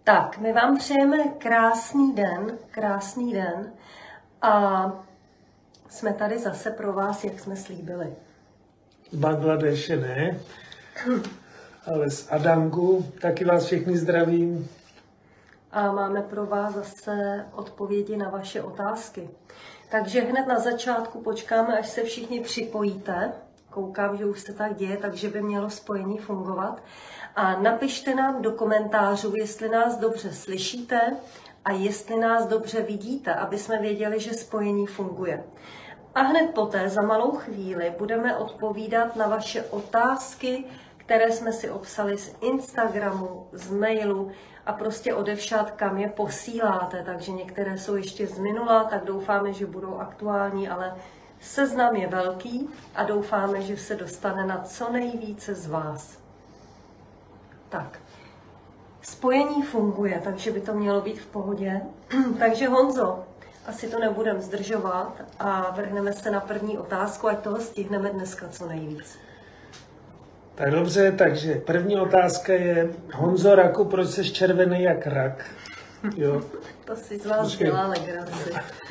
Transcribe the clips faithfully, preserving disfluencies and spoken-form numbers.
Tak, my vám přejeme krásný den, krásný den a jsme tady zase pro vás, jak jsme slíbili. Z Bangladeše ne, ale z Adangu, taky vás všechny zdravím. A máme pro vás zase odpovědi na vaše otázky. Takže hned na začátku počkáme, až se všichni připojíte. Koukám, že už se tak děje, takže by mělo spojení fungovat. A napište nám do komentářů, jestli nás dobře slyšíte a jestli nás dobře vidíte, aby jsme věděli, že spojení funguje. A hned poté, za malou chvíli, budeme odpovídat na vaše otázky, které jsme si obsali z Instagramu, z mailu a prostě odevšad, kam je posíláte. Takže některé jsou ještě z minula, tak doufáme, že budou aktuální, ale seznam je velký a doufáme, že se dostane na co nejvíce z vás. Tak, spojení funguje, takže by to mělo být v pohodě. Takže Honzo, asi to nebudeme zdržovat a vrhneme se na první otázku, ať toho stihneme dneska co nejvíc. Tak dobře, takže první otázka je, Honzo Raku, proč jsi červený jak rak? Jo. To si z vás dělá legraci.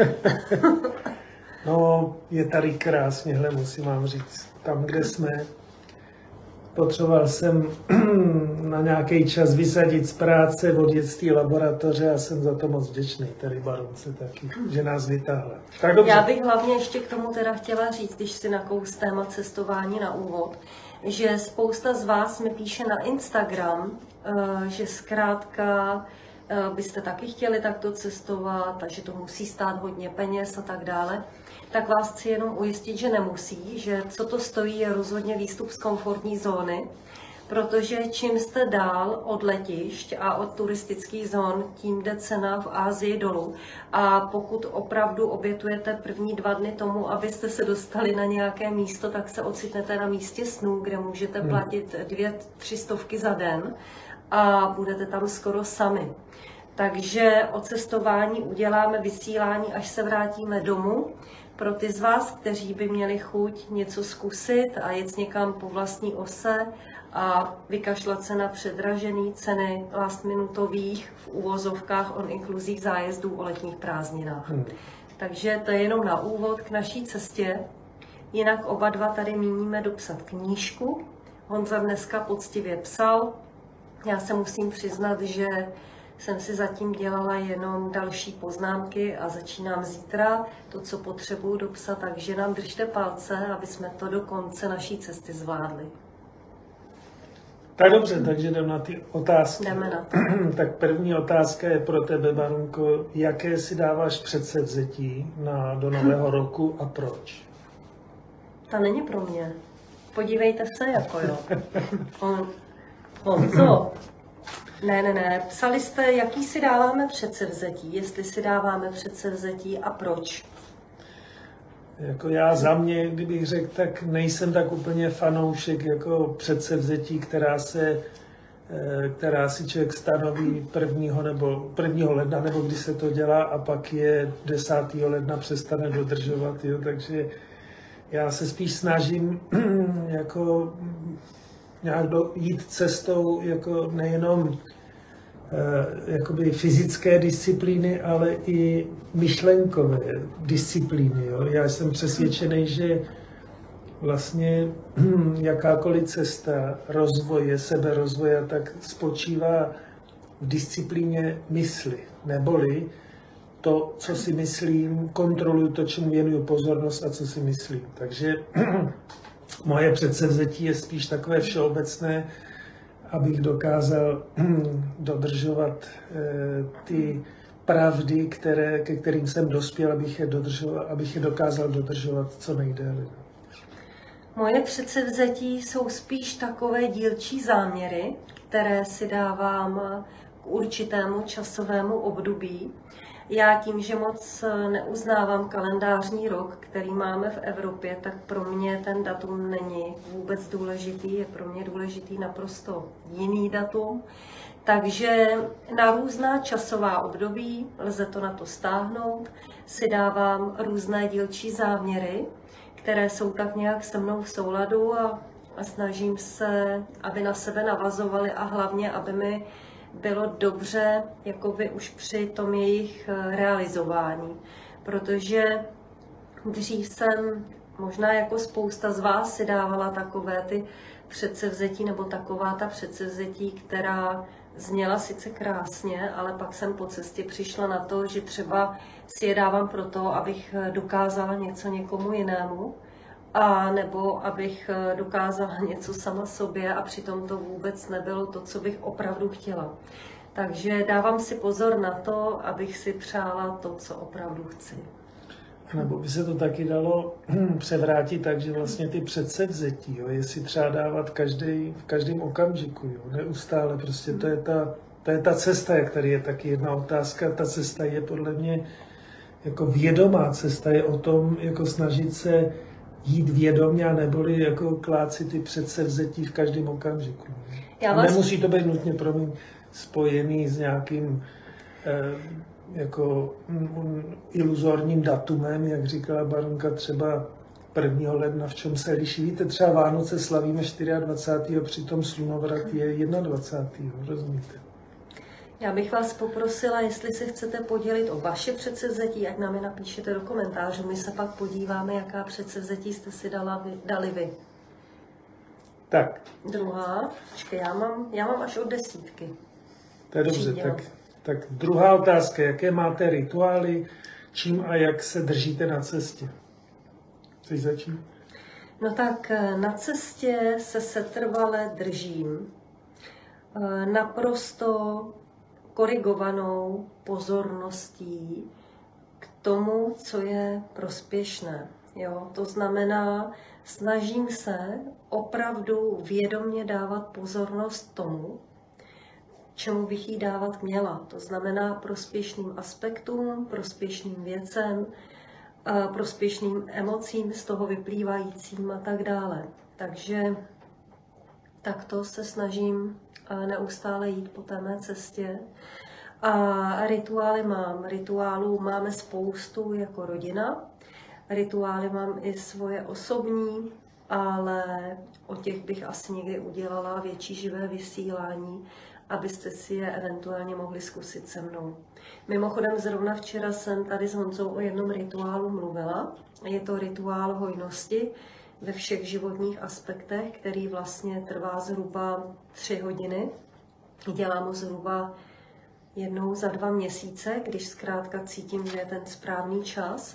No, je tady krásně, hle, musím vám říct. Tam, kde jsme, potřeboval jsem na nějaký čas vysadit z práce, odjet z té laboratoře a jsem za to moc vděčný, tady baronce taky, že nás vytáhla. Tak dobře. Já bych hlavně ještě k tomu teda chtěla říct, když si nakous téma cestování na úvod, že spousta z vás mi píše na Instagram, že zkrátka byste taky chtěli takto cestovat a že to musí stát hodně peněz a tak dále, tak vás chci jenom ujistit, že nemusí, že co to stojí je rozhodně výstup z komfortní zóny, protože čím jste dál od letišť a od turistických zón, tím jde cena v Asii dolů. A pokud opravdu obětujete první dva dny tomu, abyste se dostali na nějaké místo, tak se ocitnete na místě snů, kde můžete platit dvě, tři stovky za den a budete tam skoro sami. Takže o cestování uděláme vysílání, až se vrátíme domů. Pro ty z vás, kteří by měli chuť něco zkusit a jet někam po vlastní ose a vykašlat se na předražené ceny last minutových v uvozovkách on inkluzích zájezdů o letních prázdninách. Hmm. Takže to je jenom na úvod k naší cestě. Jinak oba dva tady míníme dopsat knížku. Honza dneska poctivě psal. Já se musím přiznat, že jsem si zatím dělala jenom další poznámky a začínám zítra to, co potřebuju dopsat, takže nám držte palce, aby jsme to do konce naší cesty zvládli. Tak dobře, takže jdeme na ty otázky. Jdeme na to. Tak první otázka je pro tebe, Barunko, jaké si dáváš předsevzetí na, do nového roku a proč? Ta není pro mě. Podívejte se, jako jo. On, Honzo. Ne, ne, ne. Psali jste, jaký si dáváme předsevzetí, jestli si dáváme předsevzetí a proč. Jako já za mě, kdybych řekl, tak nejsem tak úplně fanoušek jako předsevzetí, která se, která si člověk stanoví prvního nebo prvního ledna, nebo kdy se to dělá a pak je desátého ledna přestane dodržovat, jo, takže já se spíš snažím jako nějak do, jít cestou jako nejenom eh, jakoby fyzické disciplíny, ale i myšlenkové disciplíny. Jo. Já jsem přesvědčený, že vlastně jakákoliv cesta rozvoje, seberozvoje, tak spočívá v disciplíně mysli, neboli to, co si myslím, kontroluji to, čemu věnuju pozornost a co si myslím. Takže moje předsevzetí je spíš takové všeobecné, abych dokázal dodržovat ty pravdy, které, ke kterým jsem dospěl, abych je, dodržoval, abych je dokázal dodržovat co nejdéle. Moje předsevzetí jsou spíš takové dílčí záměry, které si dávám k určitému časovému období. Já tím, že moc neuznávám kalendářní rok, který máme v Evropě, tak pro mě ten datum není vůbec důležitý, je pro mě důležitý naprosto jiný datum. Takže na různá časová období, lze to na to stáhnout, si dávám různé dílčí záměry, které jsou tak nějak se mnou v souladu a, a snažím se, aby na sebe navazovaly a hlavně, aby mi bylo dobře jakoby už při tom jejich realizování, protože dřív jsem možná jako spousta z vás si dávala takové ty předsevzetí nebo taková ta předsevzetí, která zněla sice krásně, ale pak jsem po cestě přišla na to, že třeba si je dávám proto, abych dokázala něco někomu jinému, a nebo abych dokázala něco sama sobě a přitom to vůbec nebylo to, co bych opravdu chtěla. Takže dávám si pozor na to, abych si přála to, co opravdu chci. Nebo by se to taky dalo převrátit tak, že vlastně ty předsevzetí, jo, jestli třeba dávat každý, v každém okamžiku, jo, neustále, prostě to je, ta, to je ta cesta, jak tady je taky jedna otázka, ta cesta je podle mě jako vědomá cesta, je o tom jako snažit se jít vědomě a neboli jako klát si ty předsevzetí v každém okamžiku. Já vás... Nemusí to být nutně pro mě spojený s nějakým eh, jako mm, iluzorním datumem, jak říkala baronka, třeba prvního ledna, v čem se liší. Víte, třeba Vánoce slavíme dvacátého čtvrtého přitom slunovrat je dvacátého prvního rozumíte? Já bych vás poprosila, jestli se chcete podělit o vaše předsevzetí, ať nám je napíšete do komentářů. My se pak podíváme, jaká předsevzetí jste si dala vy, dali vy. Tak. Druhá. Počkej, já mám, já mám až od desítky. To je dobře, tak, tak druhá otázka. Jaké máte rituály, čím a jak se držíte na cestě? Chceš začít? No tak na cestě se setrvale držím naprosto korigovanou pozorností k tomu, co je prospěšné. Jo? To znamená, snažím se opravdu vědomě dávat pozornost tomu, čemu bych jí dávat měla. To znamená prospěšným aspektům, prospěšným věcem, prospěšným emocím z toho vyplývajícím a tak dále. Takže takto se snažím neustále jít po té mé cestě. A rituály mám. Rituálů máme spoustu jako rodina. Rituály mám i svoje osobní, ale o těch bych asi někdy udělala větší živé vysílání, abyste si je eventuálně mohli zkusit se mnou. Mimochodem zrovna včera jsem tady s Honzou o jednom rituálu mluvila. Je to rituál hojnosti ve všech životních aspektech, který vlastně trvá zhruba tři hodiny. Dělám ho zhruba jednou za dva měsíce, když zkrátka cítím, že je ten správný čas.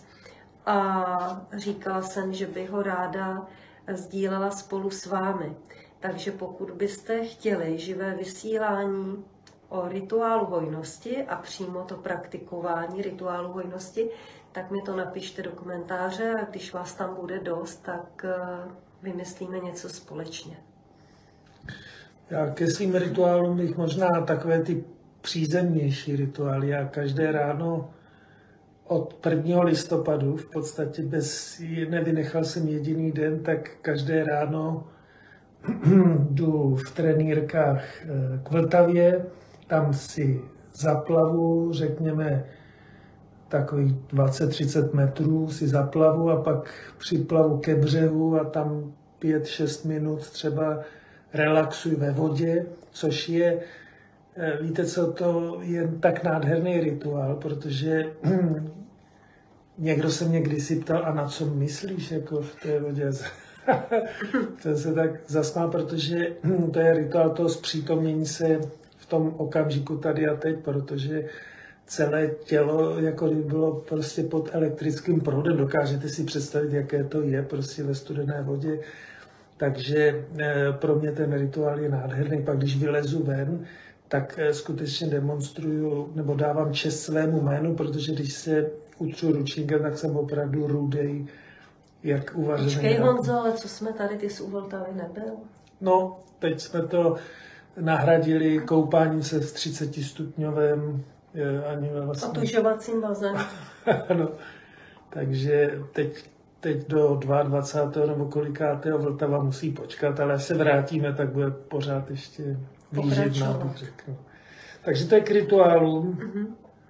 A říkala jsem, že bych ho ráda sdílela spolu s vámi. Takže pokud byste chtěli živé vysílání o rituálu hojnosti a přímo to praktikování rituálu hojnosti, tak mi to napište do komentáře a když vás tam bude dost, tak vymyslíme něco společně. Já ke svým rituálům bych možná takové ty přízemnější rituály. Já každé ráno od prvního listopadu, v podstatě bez, nevynechal jsem jediný den, tak každé ráno jdu v trenýrkách k Vltavě, tam si zaplavu, řekněme, takových dvacet třicet metrů si zaplavu a pak připlavu ke břehu a tam pět šest minut třeba relaxuji ve vodě, což je, víte co, to je tak nádherný rituál, protože někdo se mě kdysi ptal, a na co myslíš jako v té vodě? Jsem se tak zasmál, protože to je rituál toho zpřítomnění se v tom okamžiku tady a teď, protože celé tělo jako by bylo prostě pod elektrickým proudem. Dokážete si představit, jaké to je prostě ve studené vodě. Takže pro mě ten rituál je nádherný. Pak když vylezu ven, tak skutečně demonstruju nebo dávám čest svému jménu, protože když se utřu ručníkem, tak jsem opravdu rudej, jak uvařený. Počkej Honzo, ale co jsme tady, ty jsi u Vltavy nebyl? No, teď jsme to nahradili koupáním se v třicetistupňovém ani vlastně... otužovacím bazénem. Ano, takže teď, teď do dvacátého druhého nebo kolikátého Vltava musí počkat, ale až se vrátíme, tak bude pořád ještě výživná, bych řekl. Takže to je k rituálům. Mm-hmm.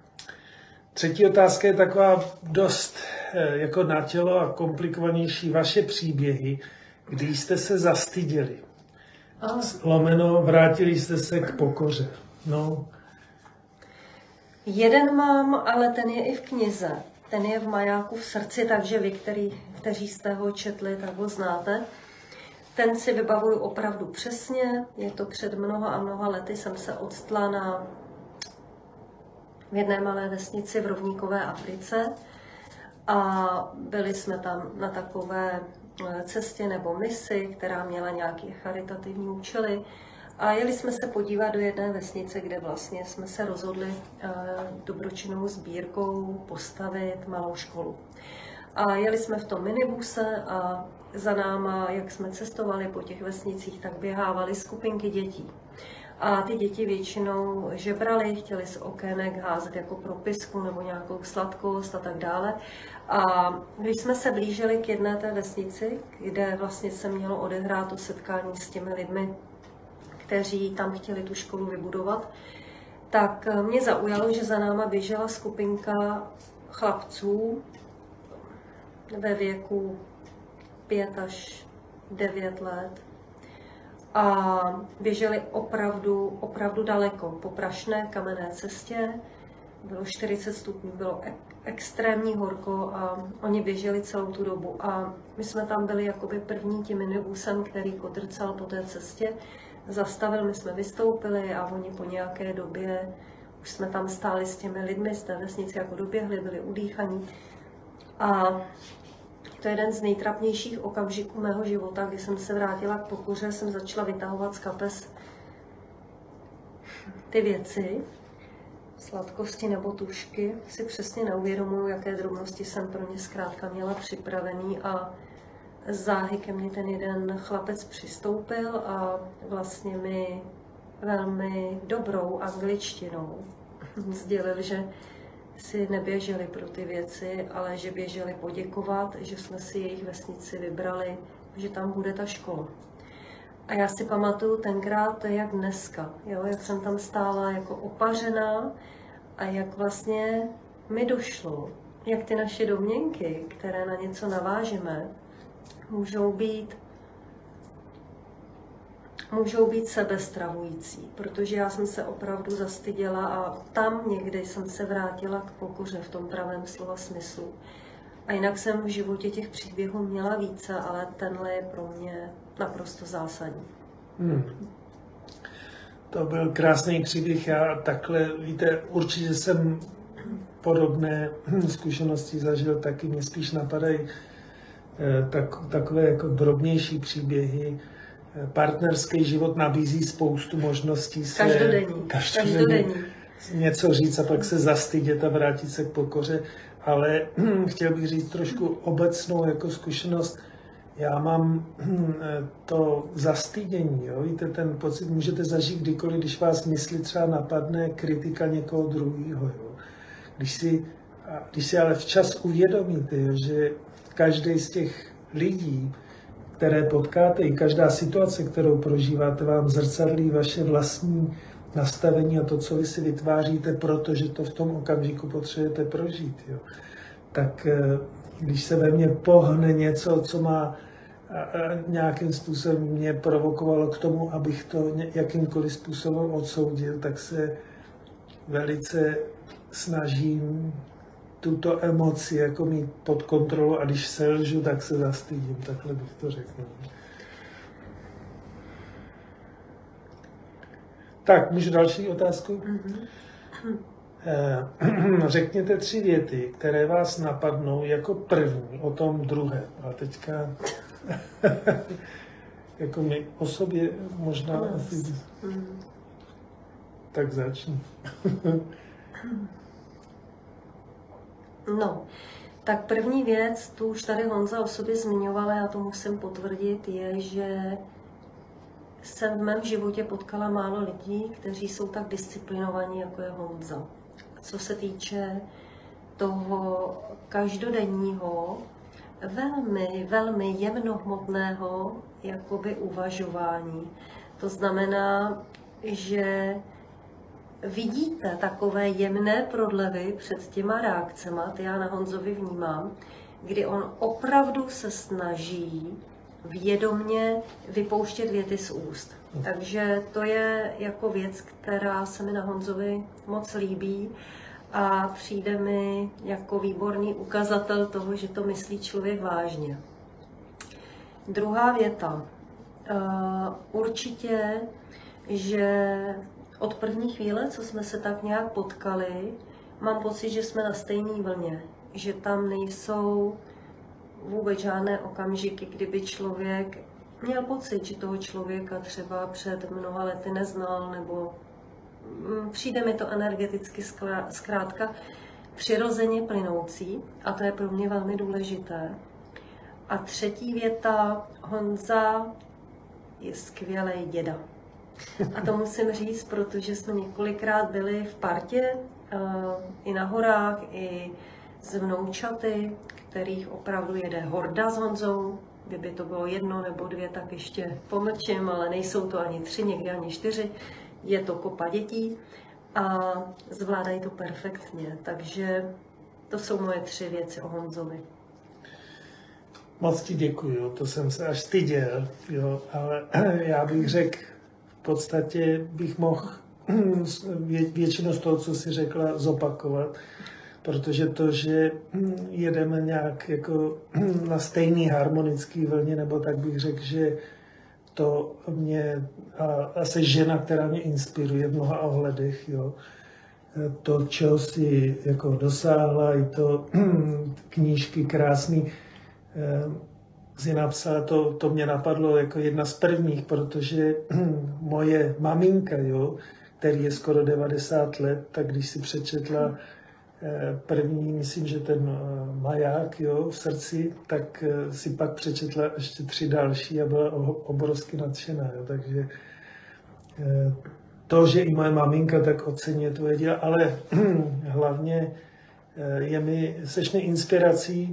Třetí otázka je taková dost jako na tělo a komplikovanější. Vaše příběhy, kdy jste se zastyděli. Oh. Lomeno, vrátili jste se k pokoře. No. Jeden mám, ale ten je i v knize. Ten je v Majáku v srdci, takže vy, který, kteří jste ho četli, tak ho znáte. Ten si vybavuju opravdu přesně. Je to před mnoha a mnoha lety. Jsem se odstla na v jedné malé vesnici v rovníkové Africe a byli jsme tam na takové cestě nebo misi, která měla nějaké charitativní účely. A jeli jsme se podívat do jedné vesnice, kde vlastně jsme se rozhodli dobročinnou sbírkou postavit malou školu. A jeli jsme v tom minibuse a za náma, jak jsme cestovali po těch vesnicích, tak běhávaly skupinky dětí. A ty děti většinou žebrali, chtěli z okének házet jako propisku nebo nějakou sladkost a tak dále. A když jsme se blížili k jedné té vesnici, kde vlastně se mělo odehrát to setkání s těmi lidmi, kteří tam chtěli tu školu vybudovat, tak mě zaujalo, že za náma běžela skupinka chlapců ve věku pět až devět let. A běželi opravdu, opravdu daleko po prašné kamenné cestě. Bylo čtyřicet stupňů, bylo ek- extrémní horko a oni běželi celou tu dobu. A my jsme tam byli jakoby první tím minibusem, který kotrcal po té cestě. Zastavil, my jsme vystoupili a oni po nějaké době už jsme tam stáli s těmi lidmi z té vesnice, jako doběhli, byli udýchaní. A to je jeden z nejtrapnějších okamžiků mého života, kdy jsem se vrátila k pokoře, jsem začala vytahovat z kapes ty věci, sladkosti nebo tušky. Si přesně neuvědomuji, jaké drobnosti jsem pro ně zkrátka měla připravený a záhy ke mně ten jeden chlapec přistoupil a vlastně mi velmi dobrou angličtinou sdělil, že si neběželi pro ty věci, ale že běželi poděkovat, že jsme si jejich vesnici vybrali, že tam bude ta škola. A já si pamatuju tenkrát, to je jak dneska, jo? Jak jsem tam stála jako opařená a jak vlastně mi došlo, jak ty naše domněnky, které na něco navážeme, můžou být můžou být sebestravující, protože já jsem se opravdu zastyděla a tam někdy jsem se vrátila k pokoře v tom pravém slova smyslu. A jinak jsem v životě těch příběhů měla více, ale tenhle je pro mě naprosto zásadní. Hmm. To byl krásný příběh. Já takhle, víte, určitě jsem podobné zkušenosti zažil, taky mě spíš napadají tak, takové jako drobnější příběhy. Partnerský život nabízí spoustu možností se každodenní, každodenní, každodenní. něco říct a pak se zastydět a vrátit se k pokoře. Ale chtěl bych říct trošku obecnou jako zkušenost. Já mám to zastydění, jo? Víte, ten pocit můžete zažít kdykoliv, když vás mysli třeba napadne kritika někoho druhého. Jo? Když si, když si ale včas uvědomíte, jo, že každý z těch lidí, které potkáte, i každá situace, kterou prožíváte, vám zrcadlí vaše vlastní nastavení a to, co vy si vytváříte, protože to v tom okamžiku potřebujete prožít. Jo. Tak když se ve mně pohne něco, co má nějakým způsobem mě provokovalo k tomu, abych to jakýmkoliv způsobem odsoudil, tak se velice snažím tuto emoci jako mít pod kontrolou a když selžu, tak se zastydím, takhle bych to řekl. Tak, můžu další otázku? Mm-hmm. Řekněte tři věty, které vás napadnou jako první o tom druhé. A teďka jako mi o sobě možná asi... Mm. Tak začni. No, tak první věc, tu už tady Honza o sobě zmiňovala, já to musím potvrdit, je, že jsem v mém životě potkala málo lidí, kteří jsou tak disciplinovaní, jako je Honza. Co se týče toho každodenního, velmi, velmi jemnohmotného jakoby uvažování. To znamená, že vidíte takové jemné prodlevy před těma reakcemi, ty já na Honzovi vnímám, kdy on opravdu se snaží vědomně vypouštět věty z úst. Takže to je jako věc, která se mi na Honzovi moc líbí a přijde mi jako výborný ukazatel toho, že to myslí člověk vážně. Druhá věta. Určitě, že od první chvíle, co jsme se tak nějak potkali, mám pocit, že jsme na stejné vlně, že tam nejsou vůbec žádné okamžiky, kdyby člověk měl pocit, že toho člověka třeba před mnoha lety neznal, nebo přijde mi to energeticky zkrátka přirozeně plynoucí a to je pro mě velmi důležité. A třetí věta, Honza je skvělý děda. A to musím říct, protože jsme několikrát byli v partě, i na horách, i s vnoučaty, kterých opravdu jede horda s Honzou. Kdyby to bylo jedno nebo dvě, tak ještě pomlčím, ale nejsou to ani tři, někdy ani čtyři. Je to kopa dětí a zvládají to perfektně. Takže to jsou moje tři věci o Honzovi. Moc ti děkuju, to jsem se až styděl, jo, ale já bych řekl, v podstatě bych mohl většinu z toho, co jsi řekla, zopakovat, protože to, že jedeme nějak jako na stejný harmonický vlně, nebo tak bych řekl, že to mě, a, a jsi žena, která mě inspiruje v mnoha ohledech, jo, to, čeho jsi jako dosáhla, i to knížky krásný, si napsala, to, to mě napadlo jako jedna z prvních, protože moje maminka, jo, který je skoro devadesát let, tak když si přečetla první, myslím, že ten Maják, jo, v srdci, tak si pak přečetla ještě tři další a byla obrovsky nadšená, jo, takže to, že i moje maminka tak oceňuje tvoje díla, ale hlavně je mi, seš mi inspirací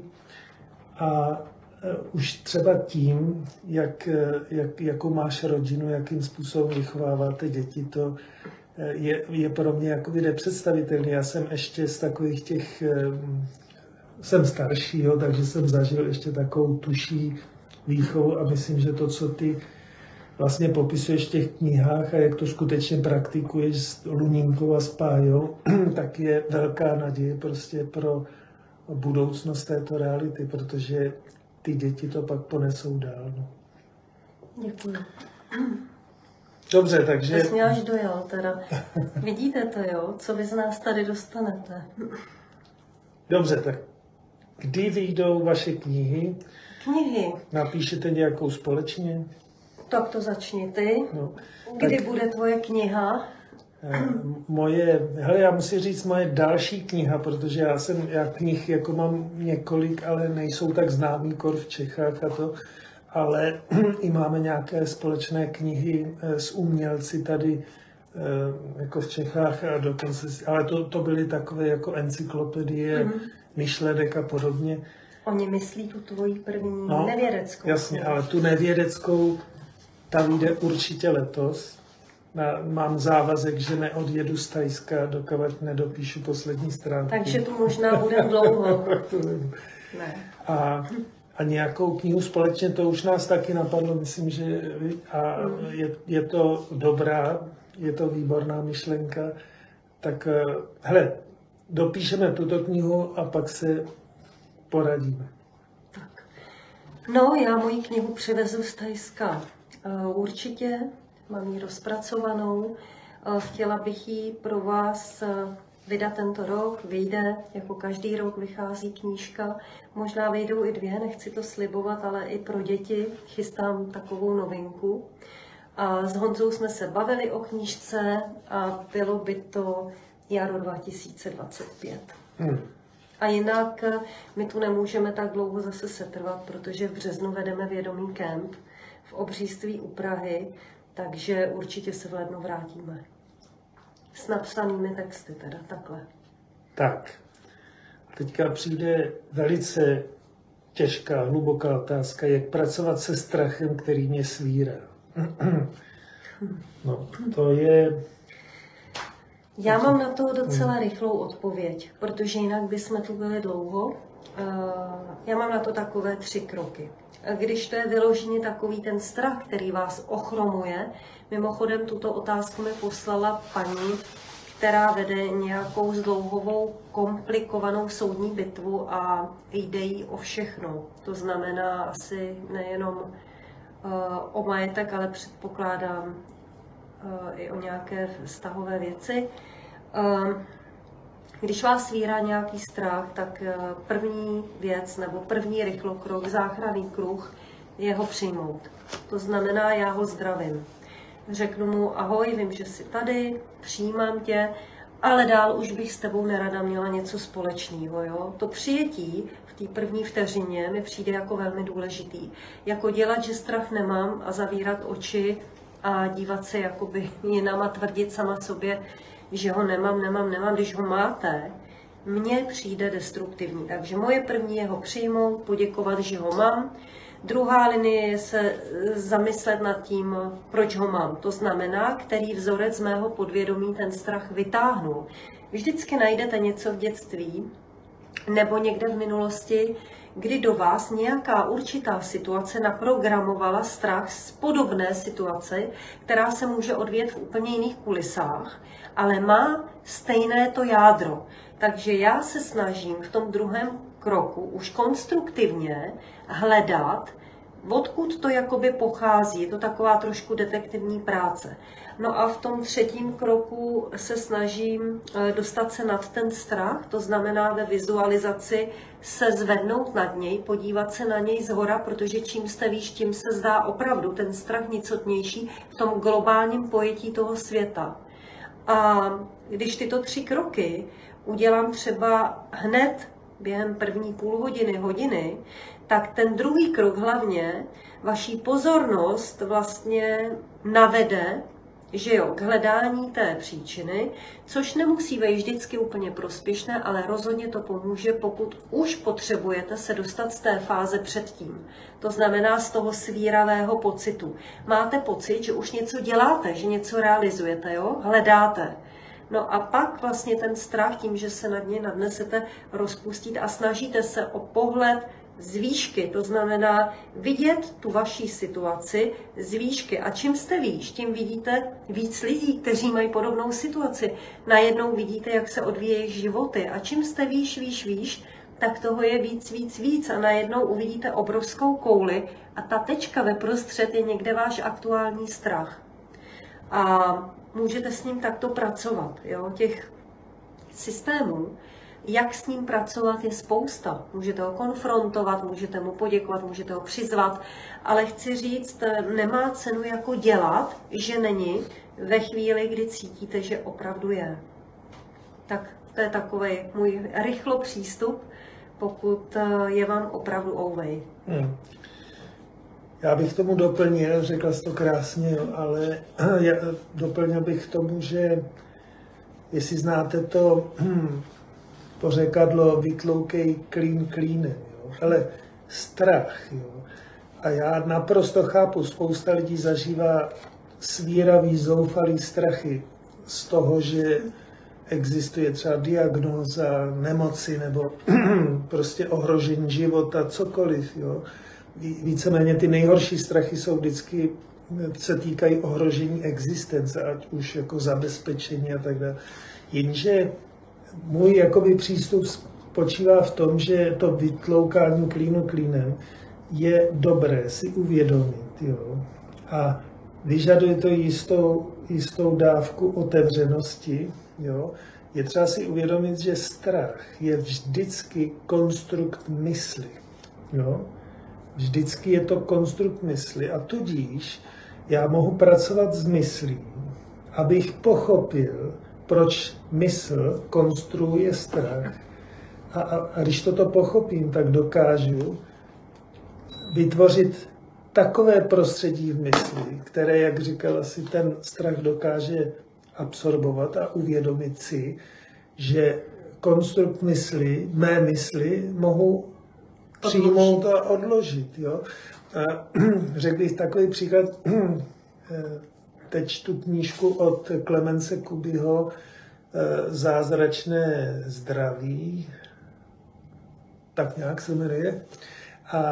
a už třeba tím, jak, jak, jakou máš rodinu, jakým způsobem vychováváte děti, to je, je pro mě jakoby nepředstavitelný. Já jsem ještě z takových těch, jsem starší, jo, takže jsem zažil ještě takovou tuší výchovu a myslím, že to, co ty vlastně popisuješ v těch knihách a jak to skutečně praktikuješ s Lunínkou a s Pájou, tak je velká naděje prostě pro budoucnost této reality, protože ty děti to pak ponesou dál. No. Děkuji. Dobře, takže... To jsi mě až dojel teda. Vidíte to, jo? Co vy z nás tady dostanete? Dobře, tak kdy vyjdou vaše knihy? Knihy. Napíšete nějakou společně? Tak to začni ty. No, Kdy tak, bude tvoje kniha? Moje, hele, já musím říct moje další kniha, protože já jsem, já knih jako mám několik, ale nejsou tak známý kor v Čechách a to, ale i máme nějaké společné knihy s umělci tady jako v Čechách a dokonce, ale to, to byly takové jako encyklopedie, mm-hmm. myšlenek a podobně. Oni myslí tu tvoji první no, nevědeckou. Jasně, ale tu nevědeckou, ta vyjde určitě letos. Mám závazek, že neodjedu z Thajska, dokud nedopíšu poslední stránku. Takže tu možná bude dlouho. Ne. A, a nějakou knihu společně, to už nás taky napadlo, myslím, že a je, je to dobrá, je to výborná myšlenka. Tak hele, dopíšeme tuto knihu a pak se poradíme. Tak. No, já moji knihu přivezu z Thajska. Určitě. Mám ji rozpracovanou. Chtěla bych ji pro vás vydat tento rok. Vyjde, jako každý rok vychází knížka. Možná vyjdou i dvě, nechci to slibovat, ale i pro děti chystám takovou novinku. A s Honzou jsme se bavili o knížce a bylo by to jaro dva tisíce dvacet pět. Hmm. A jinak my tu nemůžeme tak dlouho zase setrvat, protože v březnu vedeme vědomý kemp v Obříství u Prahy. Takže určitě se v lednu vrátíme. S napsanými texty teda, takhle. Tak. Teďka přijde velice těžká, hluboká otázka, jak pracovat se strachem, který mě svírá. No, to je... Já mám na to docela rychlou odpověď, protože jinak bychom tu byli dlouho. Já mám na to takové tři kroky. Když to je vyloženě takový ten strach, který vás ochromuje, mimochodem tuto otázku mi poslala paní, která vede nějakou zdlouhovou, komplikovanou soudní bitvu a jde jí o všechno. To znamená asi nejenom uh, o majetek, ale předpokládám uh, i o nějaké vztahové věci. Uh, Když vás svírá nějaký strach, tak první věc nebo první rychlokrok, záchranný kruh je ho přijmout. To znamená, já ho zdravím. Řeknu mu, ahoj, vím, že jsi tady, přijímám tě, ale dál už bych s tebou nerada měla něco společného. Jo? To přijetí v té první vteřině mi přijde jako velmi důležitý. Jako dělat, že strach nemám a zavírat oči a dívat se jakoby jinam a tvrdit sama sobě, že ho nemám, nemám, nemám, když ho máte, mně přijde destruktivní. Takže moje první je ho přijmout, poděkovat, že ho mám. Druhá linie je se zamyslet nad tím, proč ho mám. To znamená, který vzorec z mého podvědomí ten strach vytáhnul. Vždycky najdete něco v dětství nebo někde v minulosti, kdy do vás nějaká určitá situace naprogramovala strach z podobné situace, která se může odvíjet v úplně jiných kulisách, ale má stejné to jádro. Takže já se snažím v tom druhém kroku už konstruktivně hledat, odkud to jakoby pochází. Je to taková trošku detektivní práce. No a v tom třetím kroku se snažím dostat se nad ten strach, to znamená ve vizualizaci se zvednout nad něj, podívat se na něj zhora, protože čím jste výš, tím se zdá opravdu ten strach nicotnější v tom globálním pojetí toho světa. A když tyto tři kroky udělám třeba hned během první půl hodiny, hodiny, tak ten druhý krok hlavně vaší pozornost vlastně navede, že jo, k hledání té příčiny, což nemusí být vždycky úplně prospěšné, ale rozhodně to pomůže, pokud už potřebujete se dostat z té fáze předtím. To znamená z toho svíravého pocitu. Máte pocit, že už něco děláte, že něco realizujete, jo? Hledáte. No a pak vlastně ten strach tím, že se nad něj nadnesete, rozpustit a snažíte se o pohled z výšky, to znamená vidět tu vaší situaci z výšky. A čím jste výš, tím vidíte víc lidí, kteří mají podobnou situaci. Najednou vidíte, jak se odvíjejí životy. A čím jste výš, výš, výš, tak toho je víc, víc, víc. A najednou uvidíte obrovskou kouli a ta tečka ve prostřed je někde váš aktuální strach. A můžete s ním takto pracovat. Jo? Těch systémů, jak s ním pracovat, je spousta. Můžete ho konfrontovat, můžete mu poděkovat, můžete ho přizvat, ale chci říct, nemá cenu jako dělat, že není ve chvíli, kdy cítíte, že opravdu je. Tak to je takový můj rychlo přístup, pokud je vám opravdu ouvej. Hmm. Já bych tomu doplnil, řekla jsi to krásně, ale já doplnil bych k tomu, že jestli znáte to hm, pořekadlo vytloukej klín klínem, jo? Ale strach, jo? A já naprosto chápu, spousta lidí zažívá svíravý, zoufalý strachy z toho, že existuje třeba diagnóza nemoci nebo prostě ohrožení života, cokoliv, jo? Víceméně ty nejhorší strachy jsou vždycky, se týkají ohrožení existence, ať už jako zabezpečení a tak dále. Jenže můj jakoby přístup spočívá v tom, že to vytloukání klínu klínem je dobré si uvědomit. Jo? A vyžaduje to jistou, jistou dávku otevřenosti. Jo? Je třeba si uvědomit, že strach je vždycky konstrukt mysli. Jo? Vždycky je to konstrukt mysli a tudíž já mohu pracovat s myslí, abych pochopil, proč mysl konstruuje strach. A, a, a když toto pochopím, tak dokážu vytvořit takové prostředí v mysli, které, jak říkala si, ten strach dokáže absorbovat a uvědomit si, že konstrukt mysli, mé mysli, mohu přijmout a odložit. Jo? A řekl bych takový příklad, teď čtu knížku od Klemence Kubyho Zázračné zdraví, tak nějak se jmenuje. A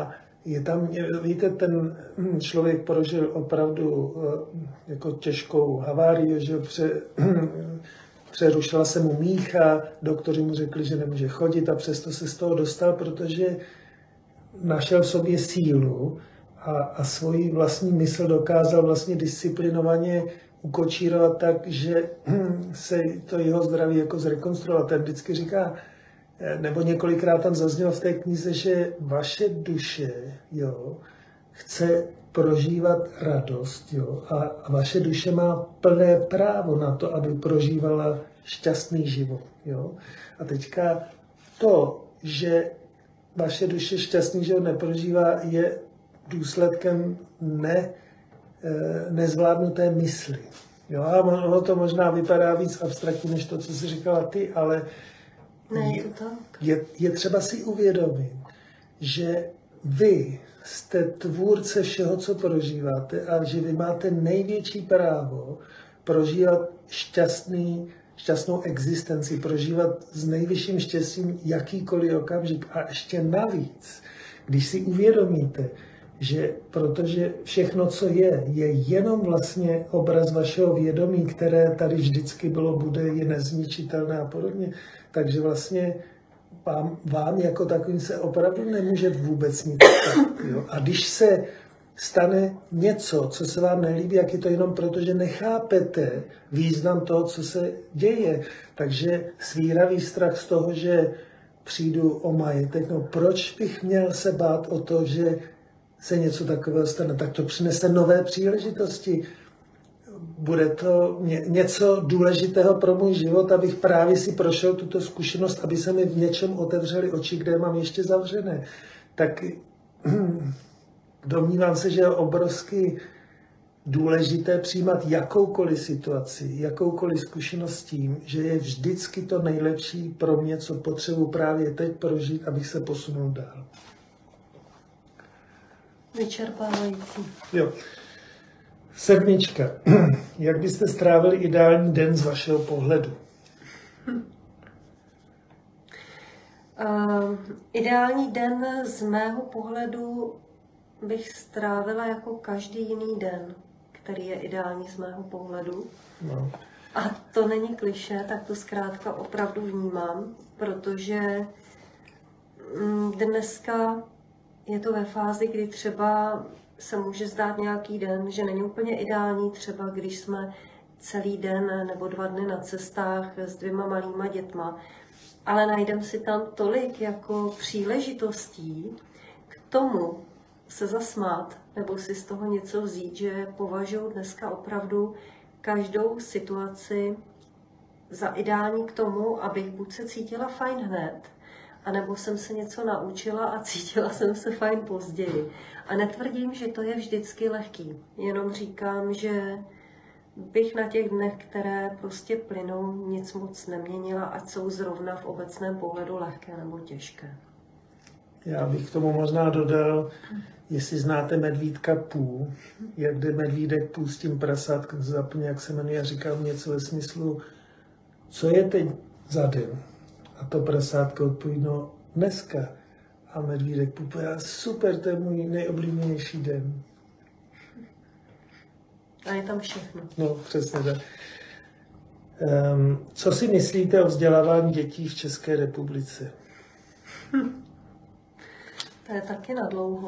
je tam, víte, ten člověk prožil opravdu jako těžkou havárii, že pře, přerušila se mu mícha, doktoři mu řekli, že nemůže chodit a přesto se z toho dostal, protože našel v sobě sílu a, a svoji vlastní mysl dokázal vlastně disciplinovaně ukočírovat tak, že se to jeho zdraví jako zrekonstruovat. Ten vždycky říká, nebo několikrát tam zaznělo v té knize, že vaše duše, jo, chce prožívat radost, jo, a, a vaše duše má plné právo na to, aby prožívala šťastný život, jo. A teďka to, že vaše duše šťastný život neprožívá, je důsledkem ne, nezvládnuté mysli. Jo, a ono to možná vypadá víc abstraktní, než to, co jsi říkala ty, ale ne, je, to je, je třeba si uvědomit, že vy jste tvůrce všeho, co prožíváte a že vy máte největší právo prožívat šťastný, šťastnou existenci, prožívat s nejvyšším štěstím jakýkoliv okamžik. A ještě navíc, když si uvědomíte, že protože všechno, co je, je jenom vlastně obraz vašeho vědomí, které tady vždycky bylo, bude, je nezničitelné a podobně, takže vlastně vám, vám jako takovým se opravdu nemůže vůbec nic stát. Jo? A když se stane něco, co se vám nelíbí, jak je to jenom proto, že nechápete význam toho, co se děje. Takže svíravý strach z toho, že přijdu o majetek, no proč bych měl se bát o to, že se něco takového stane, tak to přinese nové příležitosti. Bude to ně, něco důležitého pro můj život, abych právě si prošel tuto zkušenost, aby se mi v něčem otevřely oči, kde mám ještě zavřené. Tak domnívám se, že je obrovsky důležité přijímat jakoukoliv situaci, jakoukoliv zkušenost tím, že je vždycky to nejlepší pro mě, co potřebuji právě teď prožít, abych se posunul dál. Vyčerpávající. Jo. Sedmička. Jak byste strávili ideální den z vašeho pohledu? Hm. Uh, ideální den z mého pohledu bych strávila jako každý jiný den, který je ideální z mého pohledu. No. A to není klišé, tak to zkrátka opravdu vnímám, protože dneska je to ve fázi, kdy třeba se může zdát nějaký den, že není úplně ideální, třeba když jsme celý den nebo dva dny na cestách s dvěma malýma dětma, ale najdeme si tam tolik jako příležitostí k tomu se zasmát nebo si z toho něco vzít, že považuji dneska opravdu každou situaci za ideální k tomu, abych buď se cítila fajn hned, anebo jsem se něco naučila a cítila jsem se fajn později. A netvrdím, že to je vždycky lehký. Jenom říkám, že bych na těch dnech, které prostě plynou, nic moc neměnila, ať jsou zrovna v obecném pohledu lehké nebo těžké. Já bych k tomu možná dodal, jestli znáte medvídka Pů, jak jde medvídek Pů s tím prasátkem, zapomněl, jak se jmenuje, a říkal něco ve smyslu, co je teď za den? A to prasátko odpoví, no dneska. A medvídek Pů povedal, super, to je můj nejoblíbenější den. A je tam všechno. No, přesně tak. Um, co si myslíte o vzdělávání dětí v České republice? Hm. To je taky na dlouho.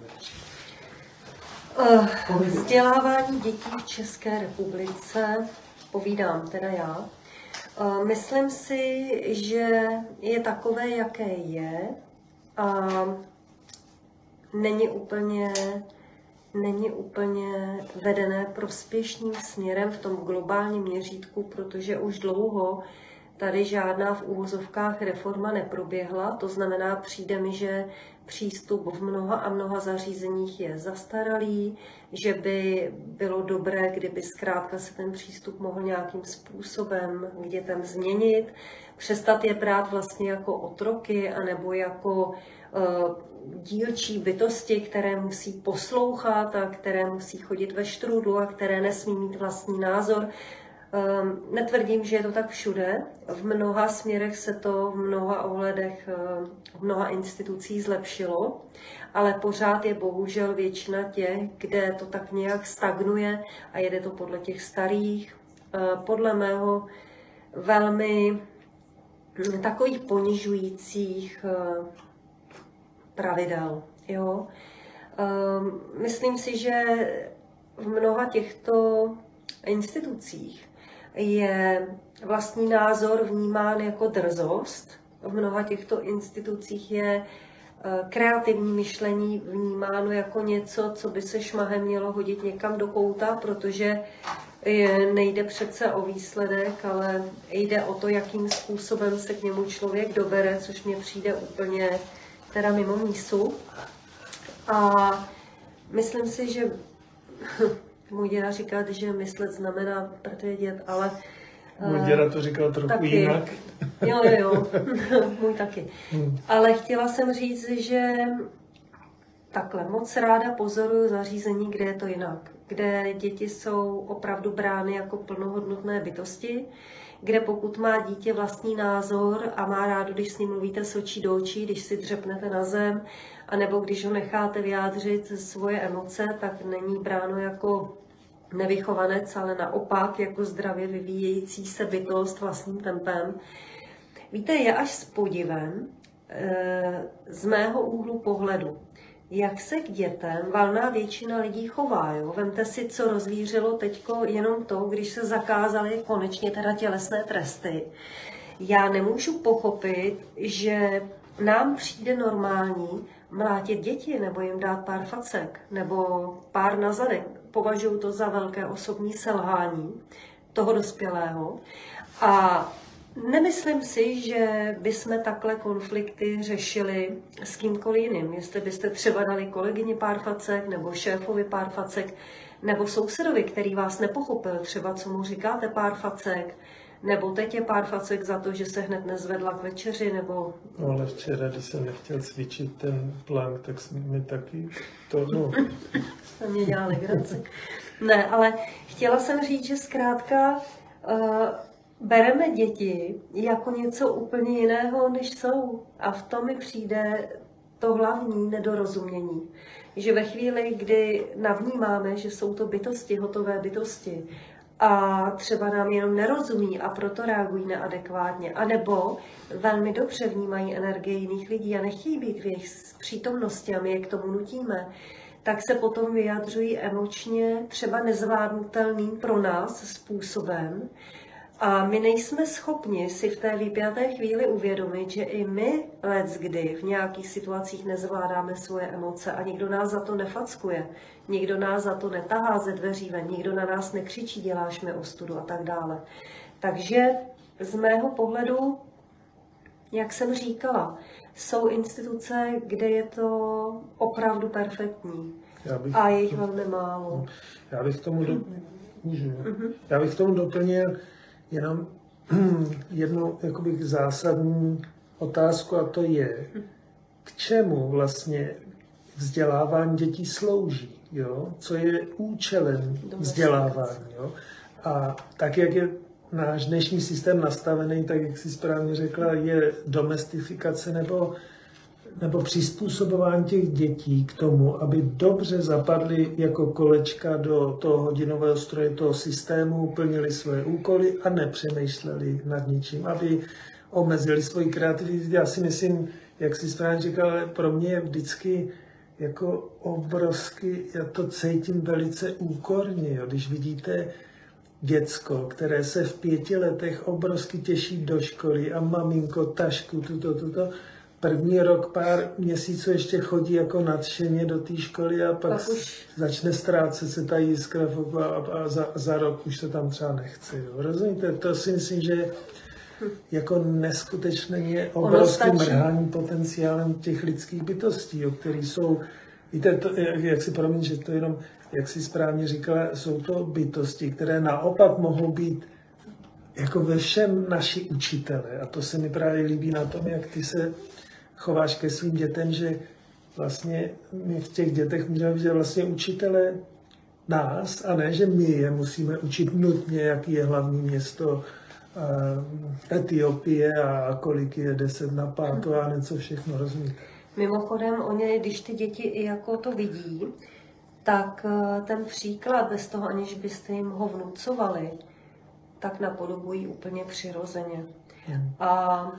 Uh, vzdělávání dětí v České republice, povídám teda já, uh, myslím si, že je takové, jaké je a není úplně, není úplně vedené prospěšným směrem v tom globálním měřítku, protože už dlouho tady žádná v úvozovkách reforma neproběhla, to znamená, přijde mi, že přístup v mnoha a mnoha zařízeních je zastaralý, že by bylo dobré, kdyby zkrátka se ten přístup mohl nějakým způsobem k dětem změnit, přestat je brát vlastně jako otroky anebo jako uh, dílčí bytosti, které musí poslouchat a které musí chodit ve štrůdlu a které nesmí mít vlastní názor. Netvrdím, že je to tak všude. V mnoha směrech se to v mnoha ohledech, v mnoha institucích zlepšilo, ale pořád je bohužel většina těch, kde to tak nějak stagnuje a jede to podle těch starých, podle mého velmi takových ponižujících pravidel. Jo? Myslím si, že v mnoha těchto institucích je vlastní názor vnímán jako drzost. V mnoha těchto institucích je kreativní myšlení vnímáno jako něco, co by se šmahem mělo hodit někam do kouta, protože nejde přece o výsledek, ale jde o to, jakým způsobem se k němu člověk dobere, což mně přijde úplně teda mimo mísu. A myslím si, že můj děda říká, že myslet znamená vědět, ale... Můj děda to říkal trochu taky, jinak. Jo, jo, jo, můj taky. Hmm. Ale chtěla jsem říct, že takhle moc ráda pozoruju zařízení, kde je to jinak. Kde děti jsou opravdu brány jako plnohodnotné bytosti, kde pokud má dítě vlastní názor a má rádo, když s ním mluvíte z očí do očí, když si dřepnete na zem, anebo když ho necháte vyjádřit svoje emoce, tak není bráno jako nevychovanec, ale naopak jako zdravě vyvíjející se bytost vlastním tempem. Víte, je až s podivem z mého úhlu pohledu, jak se k dětem valná většina lidí chová. Jo? Vemte si, co rozvířilo teďko jenom to, když se zakázaly konečně teda tělesné tresty. Já nemůžu pochopit, že nám přijde normální mlátit děti nebo jim dát pár facek nebo pár na zadek. Považuji to za velké osobní selhání toho dospělého. A nemyslím si, že bychom takhle konflikty řešili s kýmkoliv jiným. Jestli byste třeba dali kolegyni pár facek, nebo šéfovi pár facek, nebo sousedovi, který vás nepochopil, třeba co mu říkáte pár facek, nebo teď je pár facek za to, že se hned nezvedla k večeři, nebo... No ale včera, když jsem nechtěl cvičit ten plank, tak jsme mi taky to, no... Jste mě dělala legraci. Ne, ale chtěla jsem říct, že zkrátka uh, bereme děti jako něco úplně jiného, než jsou. A v tom mi přijde to hlavní nedorozumění. Že ve chvíli, kdy navnímáme, že jsou to bytosti, hotové bytosti, a třeba nám jenom nerozumí a proto reagují neadekvátně, anebo velmi dobře vnímají energie jiných lidí a nechtějí být v jejich přítomnosti a my je k tomu nutíme, tak se potom vyjadřují emočně třeba nezvládnutelným pro nás způsobem. A my nejsme schopni si v té vypjaté chvíli uvědomit, že i my leckdy v nějakých situacích nezvládáme svoje emoce a nikdo nás za to nefackuje, nikdo nás za to netahá ze dveří ven, nikdo na nás nekřičí, děláš mi ostudu a tak dále. Takže z mého pohledu, jak jsem říkala, jsou instituce, kde je to opravdu perfektní bych, a je jich velmi málo. Já bych tomu, do, můžu, mm-hmm. já bych tomu doplnil jenom jednu jakoby zásadní otázku, a to je, k čemu vlastně vzdělávání dětí slouží, jo? Co je účelem vzdělávání. Jo? A tak, jak je náš dnešní systém nastavený, tak jak si správně řekla, je domestifikace nebo, nebo přizpůsobování těch dětí k tomu, aby dobře zapadly jako kolečka do toho hodinového stroje, toho systému, plnili svoje úkoly a nepřemýšleli nad ničím, aby omezili svoji kreativitu. Já si myslím, jak si správně říkal, ale pro mě je vždycky jako obrovsky, já to cítím velice úkorně, jo. Když vidíte děcko, které se v pěti letech obrovsky těší do školy a maminko, tašku, tuto, tuto, první rok, pár měsíců ještě chodí jako nadšeně do té školy a pak už začne ztrácet se ta jiskra a, a za, za rok už se tam třeba nechce. Jo. Rozumíte? To si myslím, že jako neskutečně obrovským mrhání potenciálem těch lidských bytostí, jo, které jsou, víte, to, jak, jak si promiň, že to jenom, jak si správně říkala, jsou to bytosti, které naopak mohou být jako ve všem naši učitele. A to se mi právě líbí na tom, jak ty se chováš ke svým dětem, že vlastně my v těch dětech můžeme vidět vlastně učitele nás, a ne, že my je musíme učit nutně, jaký je hlavní město Etiopie a kolik je deset na pátou a něco všechno, rozumíte? Mimochodem, oni, když ty děti i jako to vidí, tak ten příklad, bez toho, aniž byste jim ho vnucovali, tak napodobují úplně přirozeně. Hmm. A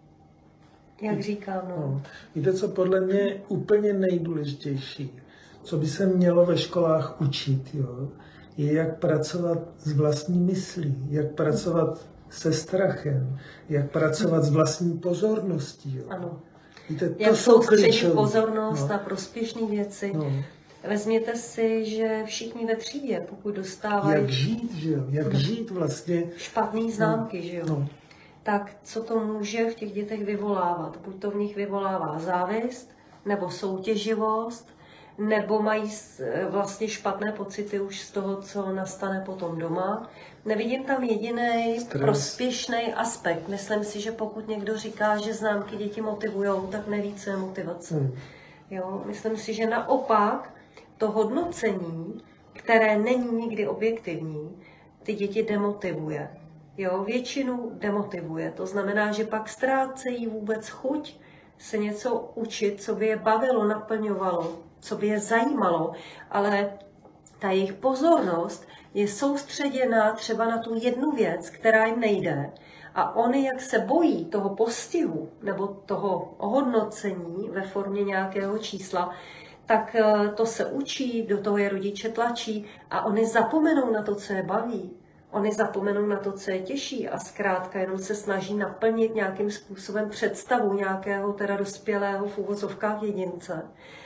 jak říkám, no. no. Víte, co podle mě je úplně nejdůležitější, co by se mělo ve školách učit, jo, je jak pracovat s vlastní myslí, jak pracovat se strachem, jak pracovat s vlastní pozorností. Jo. Ano. Víte, to jak jsou klíčové pozornost no. na prospěšné věci. No. Vezměte si, že všichni ve třídě, pokud dostávají... Jak žít, že jo? Jak žít vlastně... Špatný známky, no. že jo? No. Tak co to může v těch dětech vyvolávat? Buď to v nich vyvolává závist, nebo soutěživost, nebo mají vlastně špatné pocity už z toho, co nastane potom doma. Nevidím tam jediný prospěšný aspekt. Myslím si, že pokud někdo říká, že známky děti motivujou, tak neví, co je motivace. Hmm. Jo? Myslím si, že naopak to hodnocení, které není nikdy objektivní, ty děti demotivuje. Jo? Většinu demotivuje. To znamená, že pak ztrácejí vůbec chuť se něco učit, co by je bavilo, naplňovalo, co by je zajímalo, ale ta jejich pozornost je soustředěná třeba na tu jednu věc, která jim nejde. A oni, jak se bojí toho postihu nebo toho ohodnocení ve formě nějakého čísla, tak to se učí, do toho je rodiče tlačí a oni zapomenou na to, co je baví. Oni zapomenou na to, co je těžší a zkrátka jenom se snaží naplnit nějakým způsobem představu nějakého teda dospělého v uvozovkách jedince.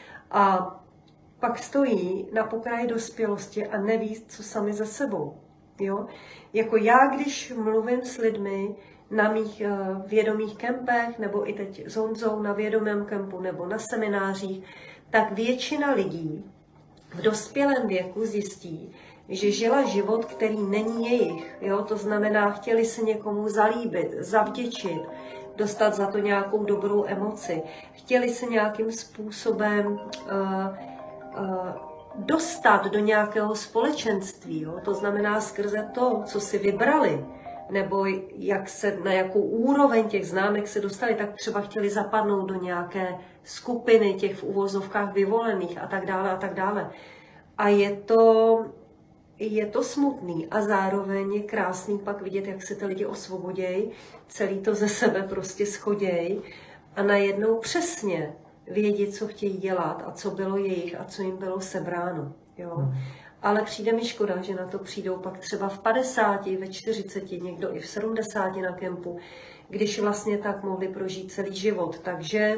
A pak stojí na pokraji dospělosti a neví, co sami za sebou. Jo? Jako já, když mluvím s lidmi na mých uh, vědomých kempech, nebo i teď s Honzou na vědomém kempu, nebo na seminářích, tak většina lidí v dospělém věku zjistí, že žila život, který není jejich. Jo? To znamená, chtěli se někomu zalíbit, zavděčit, dostat za to nějakou dobrou emoci. Chtěli se nějakým způsobem uh, uh, dostat do nějakého společenství. Jo? To znamená skrze to, co si vybrali, nebo jak se, na jakou úroveň těch známek se dostali, tak třeba chtěli zapadnout do nějaké skupiny těch v uvozovkách vyvolených a tak dále a tak dále. A je to, je to smutný a zároveň je krásný pak vidět, jak se ty lidi osvobodějí, celý to ze sebe prostě schodějí a najednou přesně vědět, co chtějí dělat a co bylo jejich a co jim bylo sebráno. Jo? Hmm. Ale přijde mi škoda, že na to přijdou pak třeba v padesáti, ve čtyřiceti, někdo i v sedmdesáti na kempu, když vlastně tak mohli prožít celý život. Takže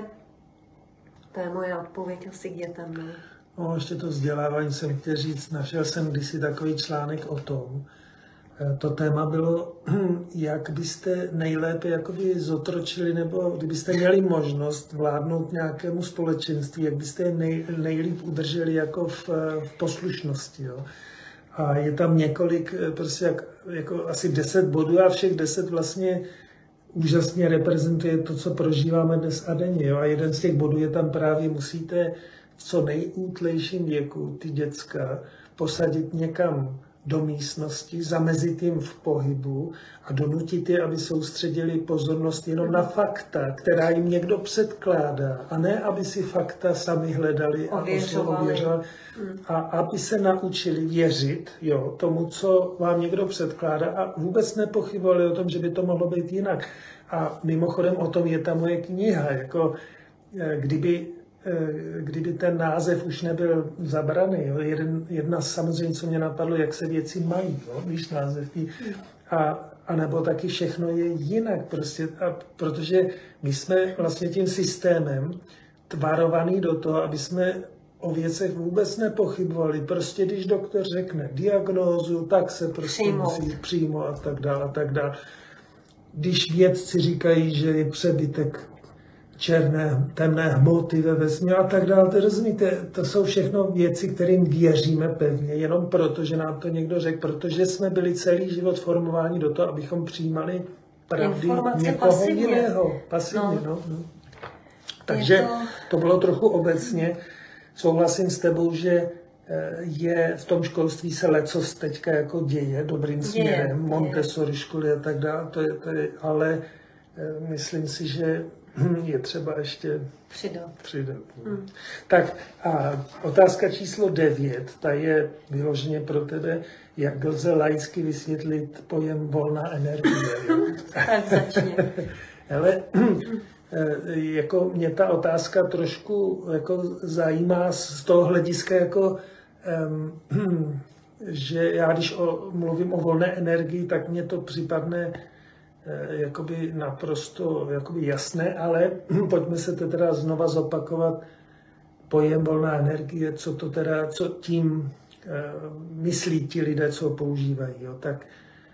to je moje odpověď asi k dětem. Ne? No, ještě to vzdělávání jsem chtěl říct. Našel jsem kdysi takový článek o tom. To téma bylo, jak byste nejlépe jakoby zotročili, nebo kdybyste měli možnost vládnout nějakému společenství, jak byste je nej, nejlíp udrželi jako v, v poslušnosti. Jo. A je tam několik, prostě jak, jako asi deset bodů a všech deset vlastně úžasně reprezentuje to, co prožíváme dnes a denně. Jo. A jeden z těch bodů je tam právě, musíte v co nejútlejším věku ty děcka posadit někam do místnosti, zamezit jim v pohybu a donutit je, aby soustředili pozornost jenom na fakta, která jim někdo předkládá, a ne, aby si fakta sami hledali a ověřovali. A aby se naučili věřit jo, tomu, co vám někdo předkládá a vůbec nepochybovali o tom, že by to mohlo být jinak. A mimochodem o tom je ta moje kniha. Jako, kdyby kdyby ten název už nebyl zabraný. Jo. Jeden, jedna samozřejmě, co mě napadlo, jak se věci mají, jo, víš, název. A, a nebo taky všechno je jinak, prostě, a protože my jsme vlastně tím systémem tvarovaný do toho, aby jsme o věcech vůbec nepochybovali. Prostě když doktor řekne diagnózu, tak se prostě Přijmout. musí přijmout a tak dále a tak dále. Když vědci říkají, že je přebytek černé, temné hmoty ve vesmíru a tak dále. To rozumíte, to jsou všechno věci, kterým věříme pevně, jenom proto, že nám to někdo řekl, protože jsme byli celý život formováni do toho, abychom přijímali pravdy informace někoho pasivně. jiného. Pasivně, no. No, no. Takže to... to bylo trochu obecně. Souhlasím s tebou, že je v tom školství se lecos teďka jako děje dobrým směrem, děje, Montessori školy a tak dále, to je, to je, ale myslím si, že je třeba ještě přidat. přidat. Hmm. Tak a otázka číslo devět, ta je vyloženě pro tebe, jak lze laicky vysvětlit pojem volná energie. Tak začni. Hele, jako mě ta otázka trošku jako zajímá z toho hlediska, jako, um, že já když o, mluvím o volné energii, tak mně to připadne uh, jakoby naprosto jakoby jasné, ale pojďme se to teda znova zopakovat. Pojem volná energie, co to teda, co tím uh, myslí ti lidé, co ho používají. Jo? Tak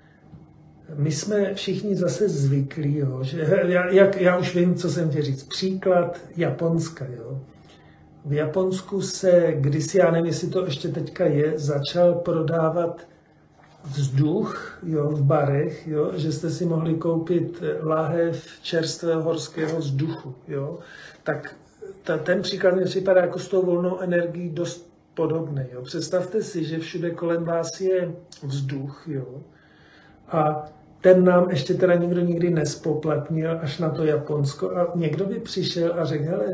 my jsme všichni zase zvyklí, jo, že já, jak, já už vím, co jsem chtěl říct. Příklad Japonska. Jo. V Japonsku se kdysi, já nevím, jestli to ještě teďka je, začal prodávat vzduch, jo, v barech, jo, že jste si mohli koupit láhev čerstvého horského vzduchu. Jo. Tak ta, ten příklad mi připadá jako s tou volnou energií dost podobný. Jo. Představte si, že všude kolem vás je vzduch, jo, a ten nám ještě teda nikdo nikdy nespoplatnil až na to Japonsko. A někdo by přišel a řekl, hele,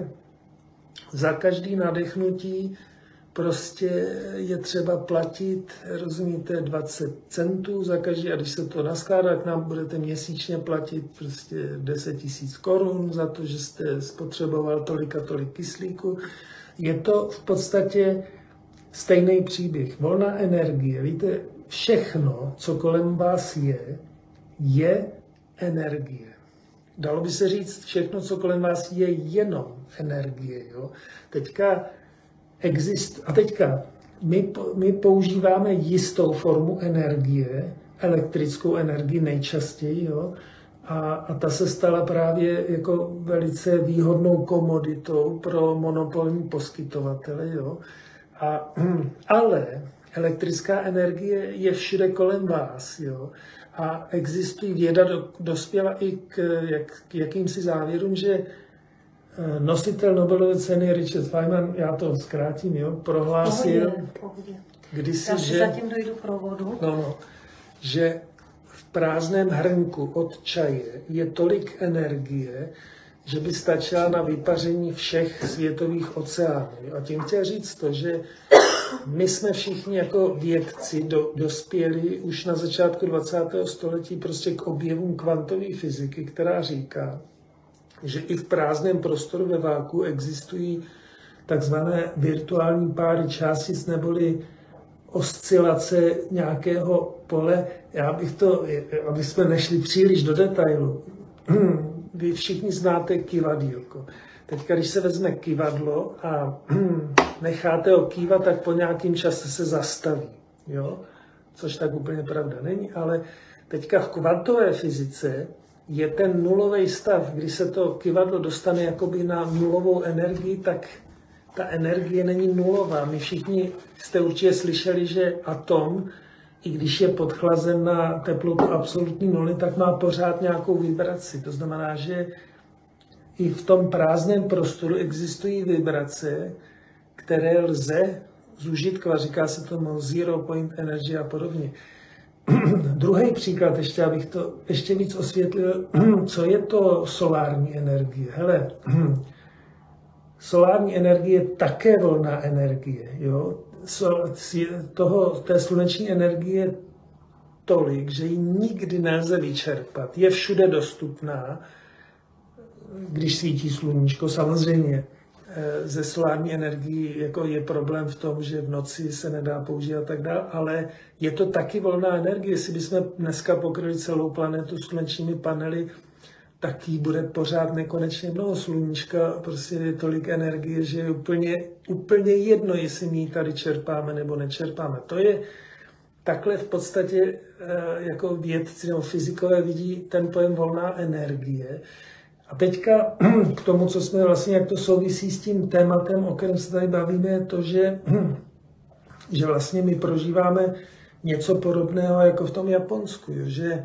za každý nadechnutí prostě je třeba platit, rozumíte, dvacet centů za každý, a když se to naskládá, tak nám budete měsíčně platit prostě deset tisíc korun za to, že jste spotřeboval tolik a tolik kyslíku. Je to v podstatě stejný příběh. Volná energie, víte, všechno, co kolem vás je, je energie. Dalo by se říct, všechno, co kolem vás je, jenom energie. Jo? Teďka exist, a teďka my, my používáme jistou formu energie, elektrickou energii nejčastěji, jo? A, a ta se stala právě jako velice výhodnou komoditou pro monopolní poskytovatele. Jo? A, ale elektrická energie je všude kolem vás. Jo? A existují, věda do, dospěla i k, jak, k jakýmsi závěrům, že nositel Nobelovy ceny Richard Feynman, já to zkrátím, jo, prohlásil pohodě, pohodě. kdysi, já si že, zatím dojdu provodu. No, no, že v prázdném hrnku od čaje je tolik energie, že by stačila na vypaření všech světových oceánů. A tím chtěl říct to, že my jsme všichni jako vědci do, dospěli už na začátku dvacátého století prostě k objevům kvantové fyziky, která říká, že i v prázdném prostoru ve váku existují takzvané virtuální páry částic neboli oscilace nějakého pole. Já bych to, aby jsme nešli příliš do detailu, vy všichni znáte kivadýlko. Teď, když se vezme kivadlo a necháte ho kývat, tak po nějakém čase se zastaví. Jo? Což tak úplně pravda není, ale teďka v kvantové fyzice je ten nulový stav, kdy se to kivadlo dostane jakoby na nulovou energii, tak ta energie není nulová. My všichni jste určitě slyšeli, že atom, i když je podchlazen na teplotu absolutní nuly, tak má pořád nějakou vibraci. To znamená, že i v tom prázdném prostoru existují vibrace, které lze zúžitkovat. Říká se tomu zero point energy a podobně. Druhý příklad, ještě abych to ještě víc osvětlil, co je to solární energie. Hele, solární energie je také volná energie. Jo? Toho, té sluneční energie je tolik, že ji nikdy nelze vyčerpat. Je všude dostupná, když svítí sluníčko. Samozřejmě ze solární energií jako je problém v tom, že v noci se nedá používat a tak dále, ale je to taky volná energie. Jestli bychom dneska pokryli celou planetu slunečními panely, tak jí bude pořád nekonečně mnoho. Sluníčka prostě je tolik energie, že je úplně, úplně jedno, jestli my ji tady čerpáme nebo nečerpáme. To je takhle v podstatě jako vědci nebo fyzikové vidí ten pojem volná energie. A teďka k tomu, co jsme vlastně, jak to souvisí s tím tématem, o kterém se tady bavíme, je to, že, že vlastně my prožíváme něco podobného jako v tom Japonsku, jo? Že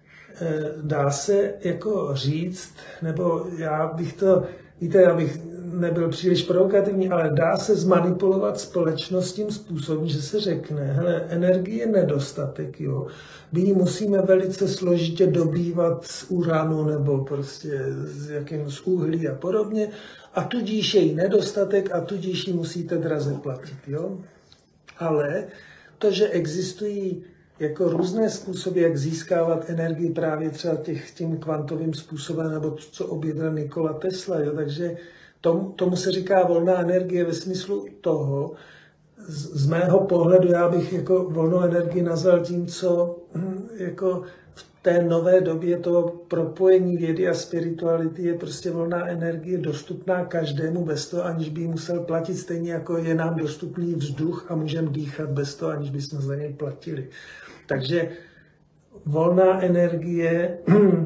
dá se jako říct, nebo já bych to, víte, já bych nebyl příliš provokativní, ale dá se zmanipulovat společnost tím způsobem, že se řekne, hele, energie je nedostatek, jo. My ji musíme velice složitě dobývat z uranu nebo prostě z jakým z uhlí a podobně, a tudíž je jí nedostatek a tudíž ji musíte draze platit, jo. Ale to, že existují jako různé způsoby, jak získávat energii právě třeba těch, tím kvantovým způsobem, nebo to, co objevil Nikola Tesla. Jo? Takže tomu, tomu se říká volná energie ve smyslu toho, z, z mého pohledu já bych jako volnou energii nazval tím, co jako v té nové době toho propojení vědy a spirituality je prostě volná energie dostupná každému bez toho, aniž by ji musel platit, stejně jako je nám dostupný vzduch a můžeme dýchat bez toho, aniž bychom za něj platili. Takže volná energie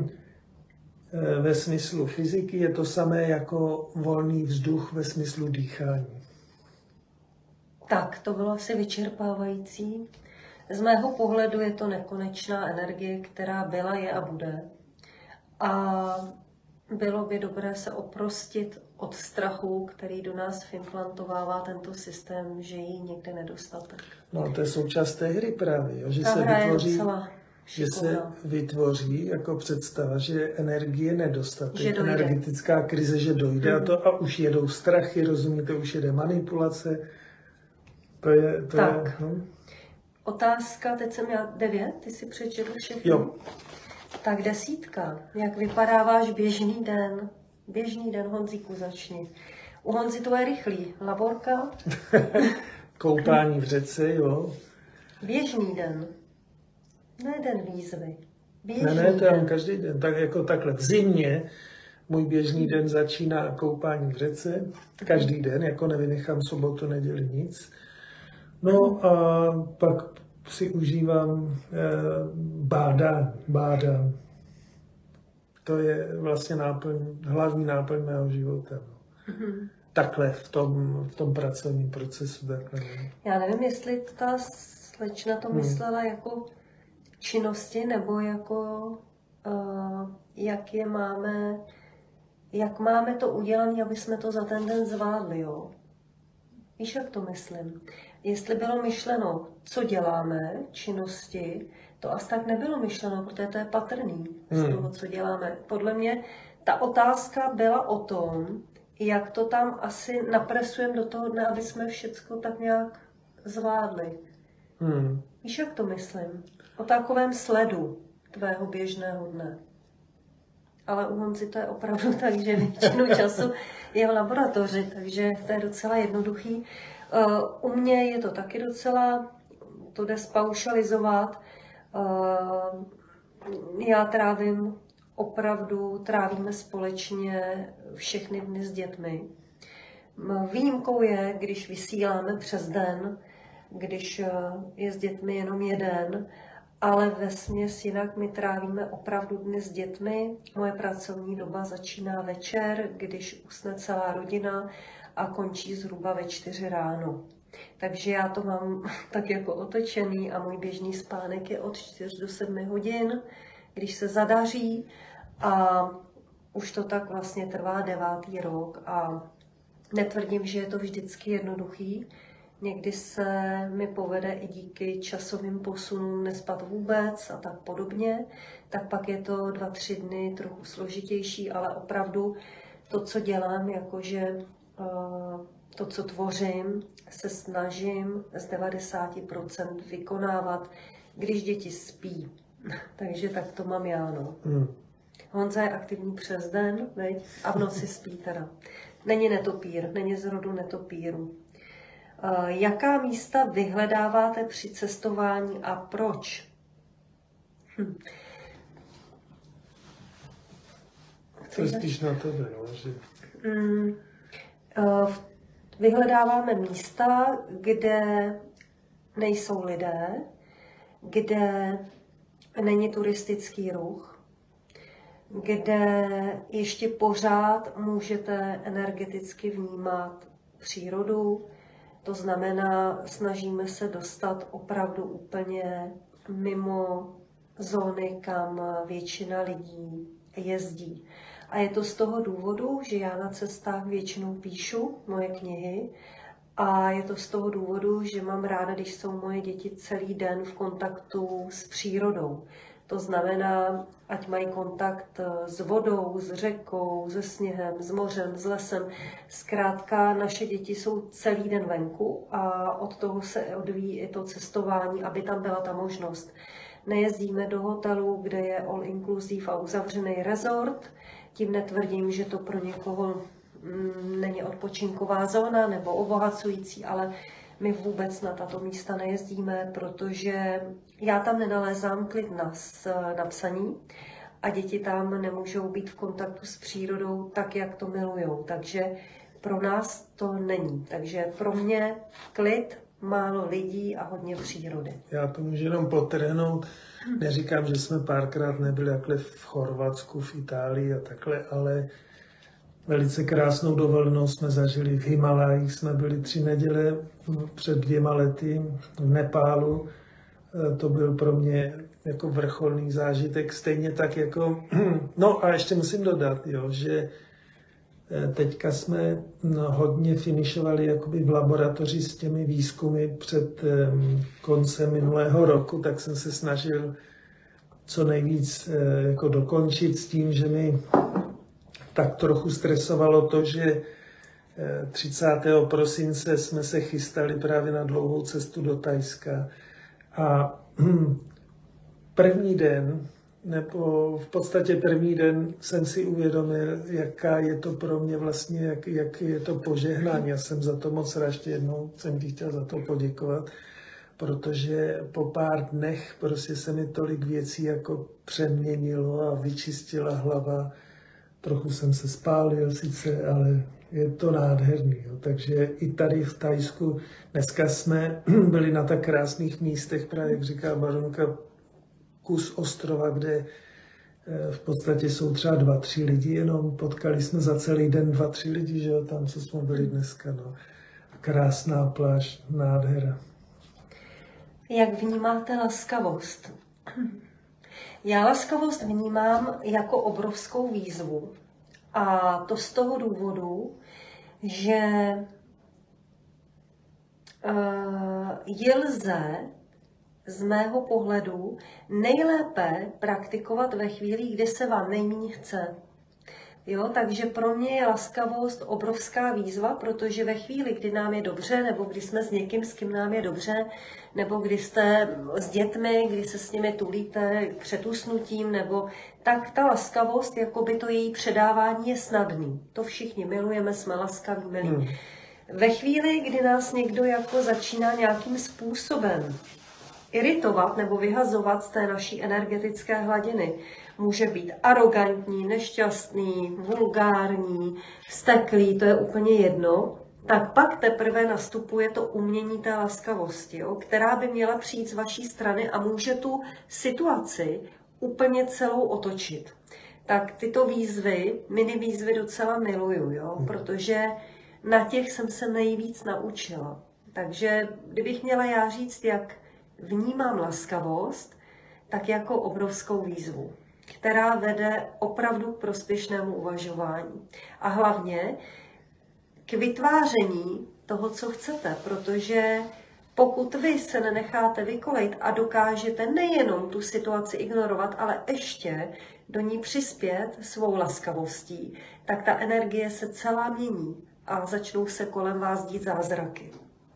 ve smyslu fyziky je to samé jako volný vzduch ve smyslu dýchání. Tak, to bylo asi vyčerpávající. Z mého pohledu je to nekonečná energie, která byla, je a bude. A bylo by dobré se oprostit od strachu, který do nás implantovává tento systém, že jí někde nedostatek. No, to je součást té hry právě, jo? Že, Ta se vytvoří, že se vytvoří jako představa, že energie je nedostatek, energetická krize, že dojde hmm. a to a už jedou strachy, rozumíte, už jede manipulace. To je, to tak. je, no. Otázka, teď jsem měla devět, ty si přečetl všechno. Jo. Tak desítka, jak vypadá váš běžný den? Běžný den, Honzíku, začni. U Honzi to je rychlý. Laborka? Koupání v řece, jo. Běžný den. Ne den výzvy. Běžný ne, ne, to já den. mám každý den. Tak jako takhle. V zimě můj běžný den začíná koupání v řece. Každý den, jako nevynechám sobotu, neděli, nic. No a pak si užívám eh, bádání, bádání. To je vlastně náplň, hlavní náplň mého života. Mm-hmm. Takhle v tom, v tom pracovním procesu. Takhle. Já nevím, jestli ta slečna to myslela hmm. jako činnosti, nebo jako uh, jak je máme, jak máme to udělané, aby jsme to za ten den zvládli, jo. Víš, jak to myslím? Jestli bylo myšleno, co děláme, činnosti, to asi tak nebylo myšleno, protože to je patrný z hmm. toho, co děláme. Podle mě ta otázka byla o tom, jak to tam asi napresujeme do toho dne, aby jsme všecko tak nějak zvládli. Hmm. Víš, jak to myslím? O takovém sledu tvého běžného dne. Ale u Honzi to je opravdu tak, že většinu času je v laboratoři, takže to je docela jednoduchý. U mě je to taky docela, to jde spaušalizovat. Já trávím opravdu, trávíme společně všechny dny s dětmi. Výjimkou je, když vysíláme přes den, když je s dětmi jenom jeden, ale vesměs jinak my trávíme opravdu dny s dětmi. Moje pracovní doba začíná večer, když usne celá rodina a končí zhruba ve čtyři ráno. Takže já to mám tak jako otočený a můj běžný spánek je od čtyř do sedmi hodin, když se zadaří, a už to tak vlastně trvá devátý rok a netvrdím, že je to vždycky jednoduchý. Někdy se mi povede i díky časovým posunům nespat vůbec a tak podobně, tak pak je to dva, tři dny trochu složitější, ale opravdu to, co dělám, jakože to, co tvořím, se snažím z devadesát procent vykonávat, když děti spí. Takže tak to mám já, no. Hmm. Honza je aktivní přes den, veď? A v noci spí teda. Není netopír, není z rodu netopíru. Uh, jaká místa vyhledáváte při cestování a proč? Hm. To je spíš na tebe, no, že... Mm, uh, vyhledáváme místa, kde nejsou lidé, kde není turistický ruch, kde ještě pořád můžete energeticky vnímat přírodu. To znamená, snažíme se dostat opravdu úplně mimo zóny, kam většina lidí jezdí. A je to z toho důvodu, že já na cestách většinou píšu moje knihy a je to z toho důvodu, že mám ráda, když jsou moje děti celý den v kontaktu s přírodou. To znamená, ať mají kontakt s vodou, s řekou, se sněhem, s mořem, s lesem. Zkrátka naše děti jsou celý den venku a od toho se odvíjí i to cestování, aby tam byla ta možnost. Nejezdíme do hotelu, kde je all inclusive a uzavřený resort. Tím netvrdím, že to pro někoho mm, není odpočinková zóna nebo obohacující, ale my vůbec na tato místa nejezdíme, protože já tam nenalézám klid na, na psaní a děti tam nemůžou být v kontaktu s přírodou tak, jak to milujou. Takže pro nás to není. Takže pro mě klid, málo lidí a hodně přírody. Já to můžu jenom podtrhnout. Neříkám, že jsme párkrát nebyli takhle v Chorvatsku, v Itálii a takhle, ale velice krásnou dovolenou jsme zažili v Himalajích. Jsme byli tři neděle před dvěma lety v Nepálu. To byl pro mě jako vrcholný zážitek. Stejně tak jako... No a ještě musím dodat, jo, že teďka jsme hodně finišovali jakoby v laboratoři s těmi výzkumy před koncem minulého roku, tak jsem se snažil co nejvíc jako dokončit s tím, že mi tak trochu stresovalo to, že třicátého prosince jsme se chystali právě na dlouhou cestu do Thajska. A první den, nebo v podstatě první den jsem si uvědomil, jaká je to pro mě vlastně, jak, jak je to požehnání. Já jsem za to moc rád, ještě jednou jsem ti chtěl za to poděkovat, protože po pár dnech prostě se mi tolik věcí jako přeměnilo a vyčistila hlava. Trochu jsem se spálil sice, ale je to nádherný. Jo. Takže i tady v Thajsku dneska jsme byli na tak krásných místech, právě jak říká baronka, kus ostrova, kde v podstatě jsou třeba dva, tři lidi, jenom potkali jsme za celý den dva, tři lidi, že jo, tam, co jsme byli dneska. No. Krásná pláž, nádhera. Jak vnímáte laskavost? Já laskavost vnímám jako obrovskou výzvu. A to z toho důvodu, že uh, je lze z mého pohledu nejlépe praktikovat ve chvíli, kdy se vám nejméně chce. Jo, takže pro mě je laskavost obrovská výzva, protože ve chvíli, kdy nám je dobře, nebo když jsme s někým, s kým nám je dobře, nebo když jste s dětmi, kdy se s nimi tulíte před usnutím, nebo tak ta laskavost, jako by to její předávání je snadný. To všichni milujeme, jsme laskaví, milí. Hmm. Ve chvíli, kdy nás někdo jako začíná nějakým způsobem iritovat nebo vyhazovat z té naší energetické hladiny, může být arrogantní, nešťastný, vulgární, vzteklý, to je úplně jedno, tak pak teprve nastupuje to umění té laskavosti, jo, která by měla přijít z vaší strany a může tu situaci úplně celou otočit. Tak tyto výzvy, mini výzvy docela miluju, jo, protože na těch jsem se nejvíc naučila. Takže kdybych měla já říct, jak vnímám laskavost, tak jako obrovskou výzvu, která vede opravdu k prospěšnému uvažování. A hlavně k vytváření toho, co chcete, protože pokud vy se nenecháte vykolejt a dokážete nejenom tu situaci ignorovat, ale ještě do ní přispět svou laskavostí, tak ta energie se celá mění a začnou se kolem vás dít zázraky.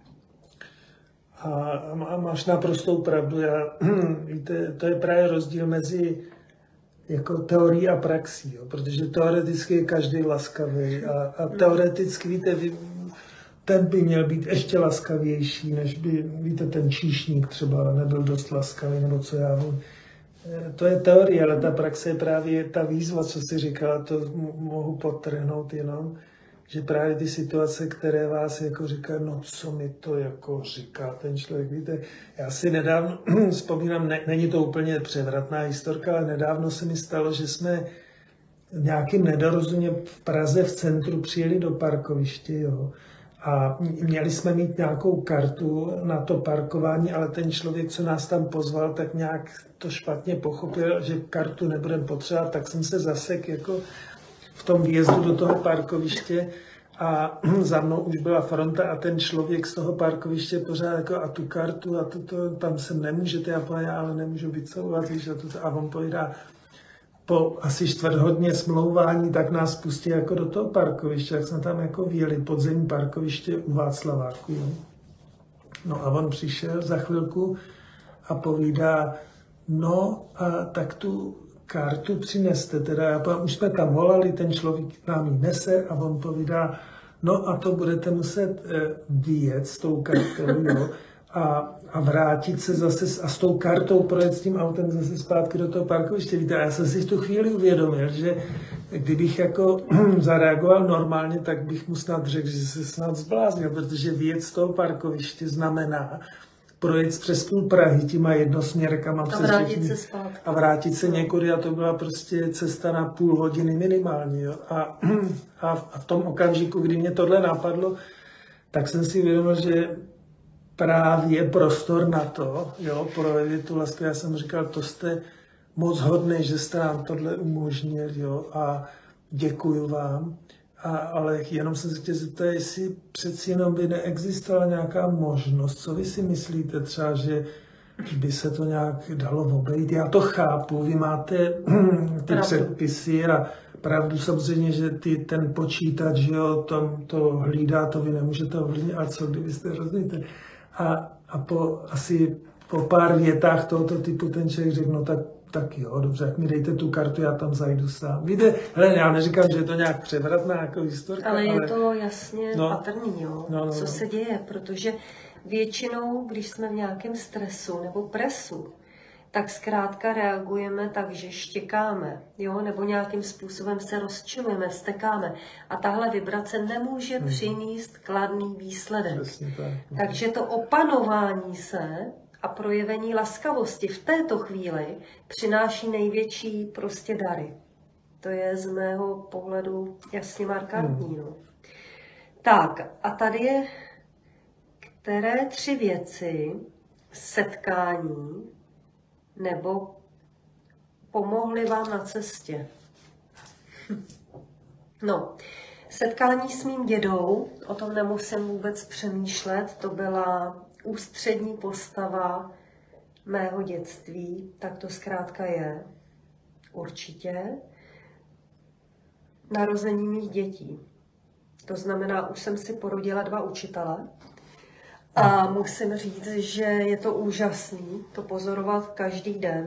A, a máš naprostou pravdu. Já, víte, to je právě rozdíl mezi jako teorií a praxí, jo? Protože teoreticky je každý laskavý a, a teoreticky, víte, ten by měl být ještě laskavější, než by, víte, ten číšník třeba nebyl dost laskavý, nebo co já vím. To je teorie, ale ta praxe je právě ta výzva, co jsi říkala, to mohu podtrhnout jenom, že právě ty situace, které vás jako říkají, no co mi to jako říká ten člověk, víte, já si nedávno vzpomínám, ne, není to úplně převratná historka, ale nedávno se mi stalo, že jsme nějakým nedorozuměním v Praze v centru přijeli do parkoviště, jo, a měli jsme mít nějakou kartu na to parkování, ale ten člověk, co nás tam pozval, tak nějak to špatně pochopil, že kartu nebudeme potřebovat, tak jsem se zasek jako v tom výjezdu do toho parkoviště a za mnou už byla fronta a ten člověk z toho parkoviště pořád jako a tu kartu a to, to tam se nemůžete, já povím, ale nemůžu vycouvat, víš, a, to, a on povídá, po asi čtvrt hodně smlouvání, tak nás pustí jako do toho parkoviště, jak jsme tam jako vyjeli, podzemní parkoviště u Václaváku. Jo. No a on přišel za chvilku a povídá, no a tak tu kartu přineste, teda a už jsme tam volali, ten člověk nám ji nese a on povídá, no a to budete muset vyjet s tou kartou, jo, a, a vrátit se zase a s tou kartou projet s tím autem zase zpátky do toho parkoviště. Víte, já jsem si v tu chvíli uvědomil, že kdybych jako zareagoval normálně, tak bych mu snad řekl, že se snad zbláznil, protože vyjet z toho parkoviště znamená projet přes půl Prahy těma jednosměrkama a vrátit se zpátky. A vrátit se někudy a to byla prostě cesta na půl hodiny minimálně. Jo. A, a v tom okamžiku, kdy mě tohle napadlo, tak jsem si uvědomil, že právě prostor na to, jo, projevit tu lásku. Já jsem říkal, to jste moc hodný, že jste nám tohle umožnil, jo, a děkuju vám. A, ale jenom jsem se chtěl zeptat, jestli přeci jenom by neexistovala nějaká možnost. Co vy si myslíte třeba, že by se to nějak dalo obejít? Já to chápu, vy máte ty pravdu. Předpisy a pravdu samozřejmě, že ty, ten počítač, že jo, tam to hlídá, to vy nemůžete ovlivnit, a co kdybyste rozhodněte. A, a po asi po pár větách tohoto typu ten člověk řekl, no tak tak jo, dobře, jak mi dejte tu kartu, já tam zajdu sám. Víte, hele, já neříkám, že je to nějak převratná jako historka, ale... ale je to jasně no, patrný, jo, no, no, co no. se děje, protože většinou, když jsme v nějakém stresu nebo presu, tak zkrátka reagujeme tak, že štěkáme, jo, nebo nějakým způsobem se rozčilujeme, vztekáme. A tahle vibrace nemůže hmm. přinést kladný výsledek. Tak. Takže to opanování se a projevení laskavosti v této chvíli přináší největší prostě dary. To je z mého pohledu jasně markantní. No. Tak a tady je, které tři věci setkání nebo pomohly vám na cestě? No, setkání s mým dědou, o tom nemusím vůbec přemýšlet, to byla ústřední postava mého dětství, tak to zkrátka je, určitě. Narození mých dětí. To znamená, už jsem si porodila dva učitele a musím říct, že je to úžasný to pozorovat každý den.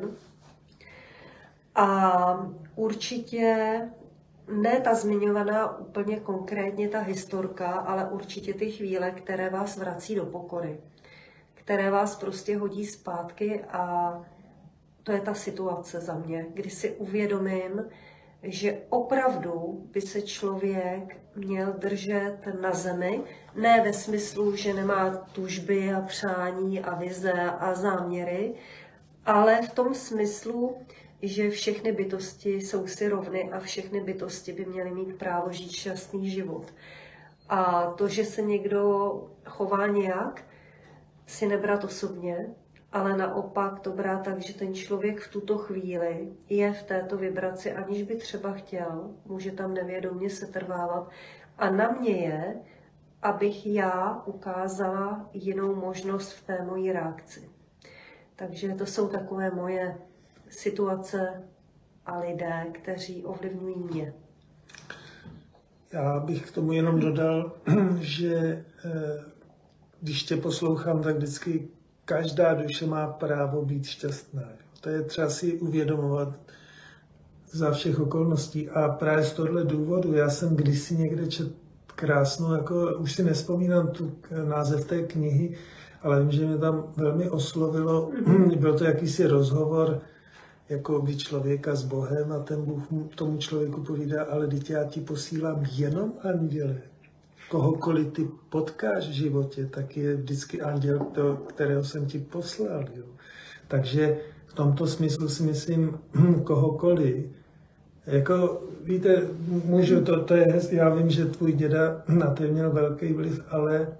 A určitě ne ta zmiňovaná úplně konkrétně ta historka, ale určitě ty chvíle, které vás vrací do pokory, které vás prostě hodí zpátky a to je ta situace za mě, kdy si uvědomím, že opravdu by se člověk měl držet na zemi, ne ve smyslu, že nemá tužby a přání a vize a záměry, ale v tom smyslu, že všechny bytosti jsou si rovny a všechny bytosti by měly mít právo žít šťastný život. A to, že se někdo chová nějak, si nebrat osobně, ale naopak to brát tak, že ten člověk v tuto chvíli je v této vibraci, aniž by třeba chtěl, může tam nevědomě setrvávat. A na mě je, abych já ukázala jinou možnost v té mojí reakci. Takže to jsou takové moje situace a lidé, kteří ovlivňují mě. Já bych k tomu jenom dodal, že když tě poslouchám, tak vždycky každá duše má právo být šťastná. To je třeba si uvědomovat za všech okolností. A právě z tohle důvodu, já jsem kdysi někde četl krásnou, jako už si nevzpomínám tu název té knihy, ale vím, že mě tam velmi oslovilo. Byl to jakýsi rozhovor jako by člověka s Bohem a ten Bůh tomu člověku povídá, ale dítě, já ti posílám jenom anděle. Kohokoliv ty potkáš v životě, tak je vždycky anděl, to, kterého jsem ti poslal. Jo. Takže v tomto smyslu si myslím, kohokoliv. Jako, víte, můžu, to, to je, já vím, že tvůj děda na to měl velký vliv, ale e,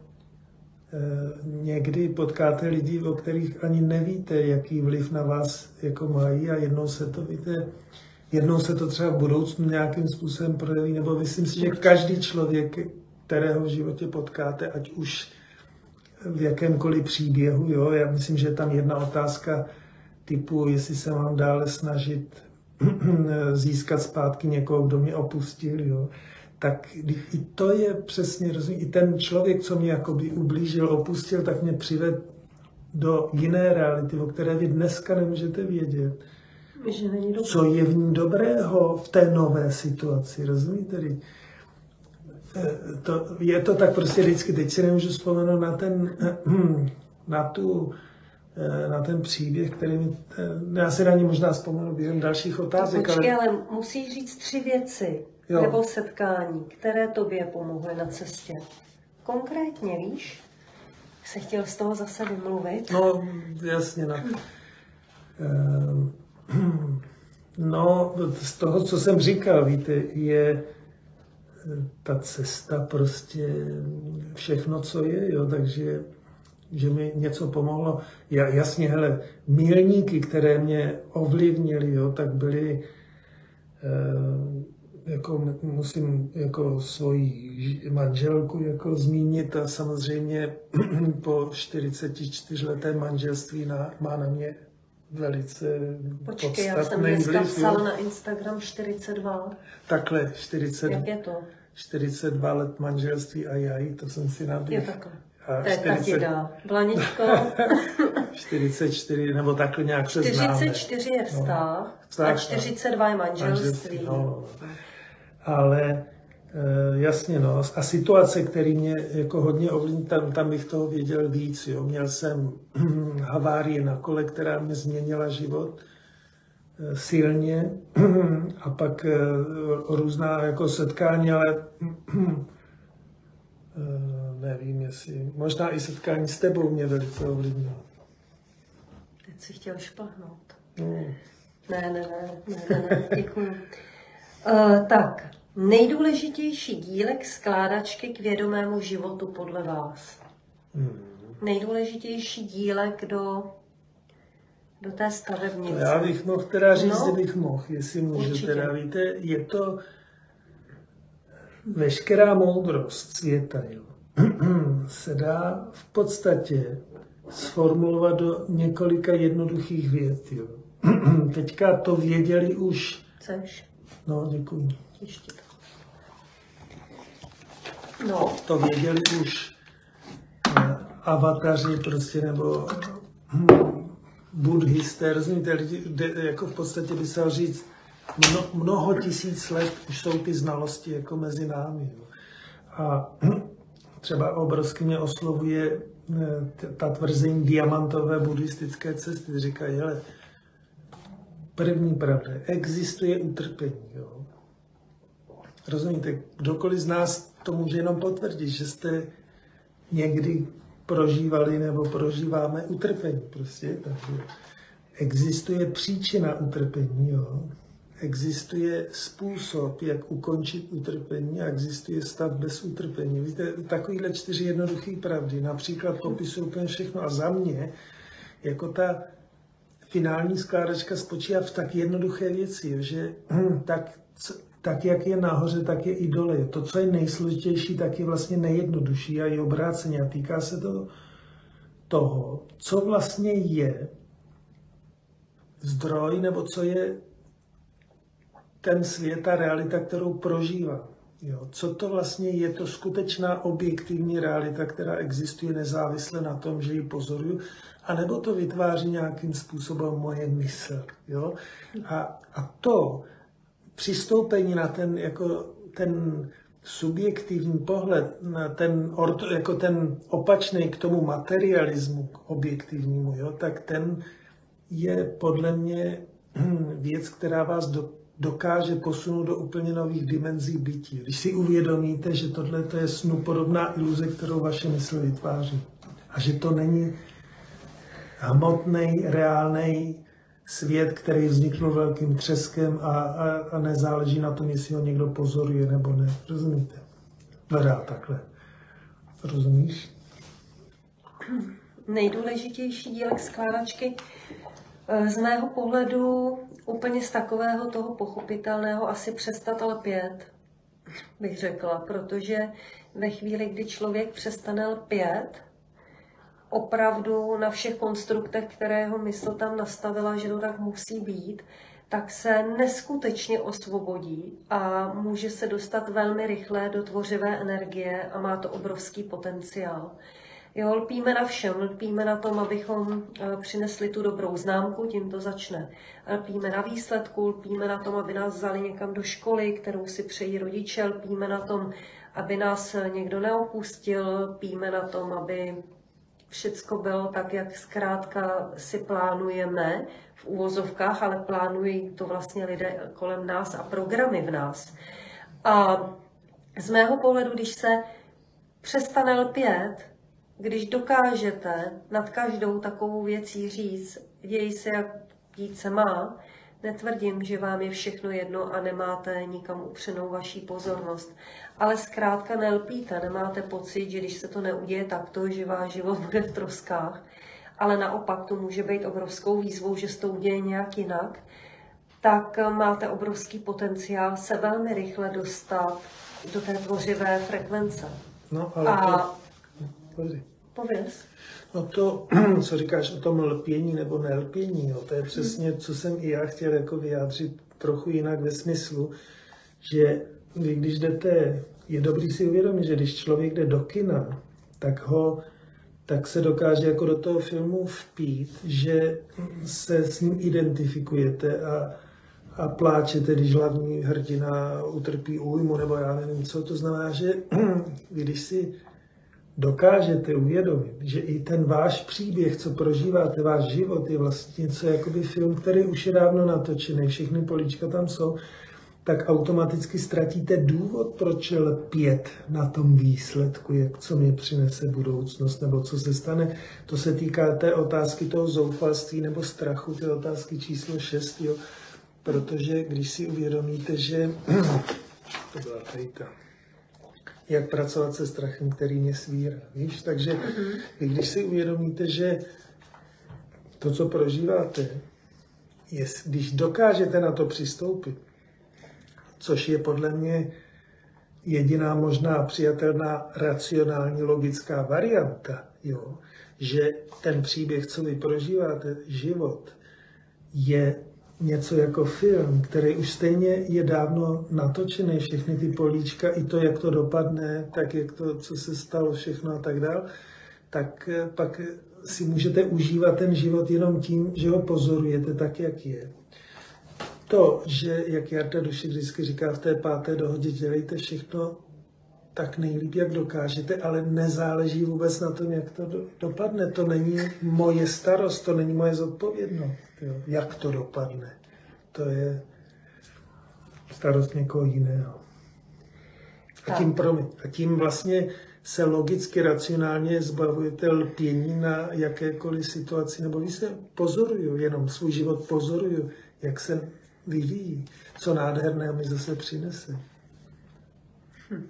někdy potkáte lidi, o kterých ani nevíte, jaký vliv na vás jako mají a jednou se to, víte, jednou se to třeba v budoucnu nějakým způsobem projeví, nebo myslím si, že každý člověk, kterého v životě potkáte, ať už v jakémkoliv příběhu, jo, já myslím, že je tam jedna otázka typu, jestli se mám dále snažit získat zpátky někoho, kdo mě opustil, jo, tak i to je přesně, rozumím, i ten člověk, co mě jakoby ublížil, opustil, tak mě přived do jiné reality, o které vy dneska nemůžete vědět. Že není dobré. Co je v ní dobrého v té nové situaci, rozumíte? To, je to tak prostě vždycky, teď si nemůžu vzpomenout na ten, na tu, na ten příběh, který mi, já si na ní možná vzpomenu během dalších otázek. Počkej, ale... ale musíš říct tři věci, jo, nebo setkání, které tobě pomohly na cestě. Konkrétně, víš? Se chtěl z toho zase vymluvit? No, jasně. No. No, z toho, co jsem říkal, víte, je ta cesta prostě všechno, co je, jo, takže že mi něco pomohlo. Já, jasně, hele, milníky, které mě ovlivnily, jo, tak byly, eh, jako musím jako svoji manželku jako zmínit a samozřejmě po čtyřicetičtyřletém manželství na, má na mě velice Počkej, podstatný já jsem dneska vliv, psala jo. na Instagram čtyřicet dva. Takhle, čtyřicet, Jak je to? čtyřicet dva let manželství a já to jsem si nabil. Je takhle. To je čtyřicet... dá. Blaničko. čtyřicet čtyři, nebo takhle nějak se známe. čtyřicet čtyři je vztah, no, a čtyřicet dva je manželství. No, no, no. Ale jasně, no. A situace, které mě jako hodně ovlivnily, tam, tam bych toho věděl víc. Jo. Měl jsem havárii na kole, která mě změnila život silně. A pak různá jako setkání, ale nevím, jestli... Možná i setkání s tebou mě velice ovlivnilo. Teď si chtěl šplhnout. No. Ne, ne, ne, ne, ne, ne, děkuju. Uh, tak, nejdůležitější dílek skládačky k vědomému životu podle vás. Hmm. Nejdůležitější dílek do, do té stavebnice. Já bych mohl teda říct, no, kdybych mohl, jestli můžu. Určitě. Teda, víte, je to veškerá moudrost světa, jo, se dá v podstatě sformulovat do několika jednoduchých vět, jo. Teďka to věděli už... Chceš? No, děkuji. Ještě to. No. To věděli už eh, avataři prostě, nebo hm, buddhisté, rozumíte, lidi, de, jako v podstatě by se dalo říct, mno, mnoho tisíc let už jsou ty znalosti jako mezi námi. Jo. A hm, třeba obrovsky mě oslovuje eh, ta tvrzení diamantové buddhistické cesty. Říkají, hele, první pravda, existuje utrpení. Jo. Rozumíte, kdokoliv z nás to může jenom potvrdit, že jste někdy prožívali nebo prožíváme utrpení. Prostě. Takže existuje příčina utrpení, jo. Existuje způsob, jak ukončit utrpení a existuje stav bez utrpení. Víte, takovýhle čtyři jednoduché pravdy například popisují úplně všechno a za mě jako ta finální skládačka spočívá v tak jednoduché věci, že tak, tak, jak je nahoře, tak je i dole. To, co je nejsložitější, tak je vlastně nejjednodušší a je obráceně. A týká se to toho, co vlastně je zdroj, nebo co je ten svět, ta realita, kterou prožívám. Jo. Co to vlastně je to skutečná objektivní realita, která existuje nezávisle na tom, že ji pozoruju, anebo to vytváří nějakým způsobem moje mysl. Jo. A, a to přistoupení na ten, jako ten subjektivní pohled, na ten, orto, jako ten opačný k tomu materialismu, k objektivnímu, jo, tak ten je podle mě věc, která vás do, dokáže posunout do úplně nových dimenzí bytí. Když si uvědomíte, že tohle je snupodobná iluze, kterou vaše mysl vytváří. A že to není hmotný, reálný svět, který vzniknul velkým třeskem a, a, a nezáleží na tom, jestli ho někdo pozoruje nebo ne. Rozumíte? Hledá takhle. Rozumíš? Nejdůležitější dílek skládačky Z mého pohledu úplně z takového toho pochopitelného asi přestat lpět, bych řekla, protože ve chvíli, kdy člověk přestane lpět, opravdu na všech konstruktech, které jeho mysl tam nastavila, že to tak musí být, tak se neskutečně osvobodí a může se dostat velmi rychle do tvořivé energie a má to obrovský potenciál. Jo, lpíme na všem, lpíme na tom, abychom přinesli tu dobrou známku, tím to začne. Lpíme na výsledku, lpíme na tom, aby nás vzali někam do školy, kterou si přejí rodiče, lpíme na tom, aby nás někdo neopustil, lpíme na tom, aby všecko bylo tak, jak zkrátka si plánujeme v uvozovkách, ale plánují to vlastně lidé kolem nás a programy v nás. A z mého pohledu, když se přestane lpět, když dokážete nad každou takovou věcí říct, děj se, jak dít se má, netvrdím, že vám je všechno jedno a nemáte nikam upřenou vaší pozornost, ale zkrátka nelpíte, nemáte pocit, že když se to neuděje takto, že váš život bude v troskách, ale naopak to může být obrovskou výzvou, že se to uděje nějak jinak, tak máte obrovský potenciál se velmi rychle dostat do té tvořivé frekvence. No, ale a... to... Pověz. No to, co říkáš o tom lpění nebo nelpění, jo, to je přesně, co jsem i já chtěl jako vyjádřit trochu jinak ve smyslu, že vy, když jdete, je dobrý si uvědomit, že když člověk jde do kina, tak ho, tak se dokáže jako do toho filmu vpít, že se s ním identifikujete a, a pláčete, když hlavní hrdina utrpí újmu, nebo já nevím co, to znamená, že když si dokážete uvědomit, že i ten váš příběh, co prožíváte, váš život, je vlastně něco jakoby film, který už je dávno natočený, všechny políčka tam jsou, tak automaticky ztratíte důvod, proč lpět na tom výsledku, jak co mi přinese budoucnost, nebo co se stane. To se týká té otázky toho zoufalství nebo strachu, té otázky číslo šest, jo. Protože když si uvědomíte, že to byla tady ta, jak pracovat se strachem, který mě svírá, víš? Takže mm-hmm. když si uvědomíte, že to, co prožíváte, je, když dokážete na to přistoupit, což je podle mě jediná možná přijatelná racionální logická varianta, jo? Že ten příběh, co vy prožíváte, život, je něco jako film, který už stejně je dávno natočený, všechny ty políčka, i to, jak to dopadne, tak jak to, co se stalo, všechno a tak dál, tak pak si můžete užívat ten život jenom tím, že ho pozorujete tak, jak je. To, že, jak Jarda Dušek vždycky říká v té páté dohodě, dělejte všechno tak nejlíp, jak dokážete, ale nezáleží vůbec na tom, jak to do, dopadne. To není moje starost, to není moje zodpovědnost. Jo. Jak to dopadne? To je starost někoho jiného. A tím, promiň, a tím vlastně se logicky, racionálně zbavujete lpění na jakékoliv situaci, nebo vy se pozoruju, jenom svůj život pozoruju, jak se vyvíjí, co nádherného mi zase přinese. Hm.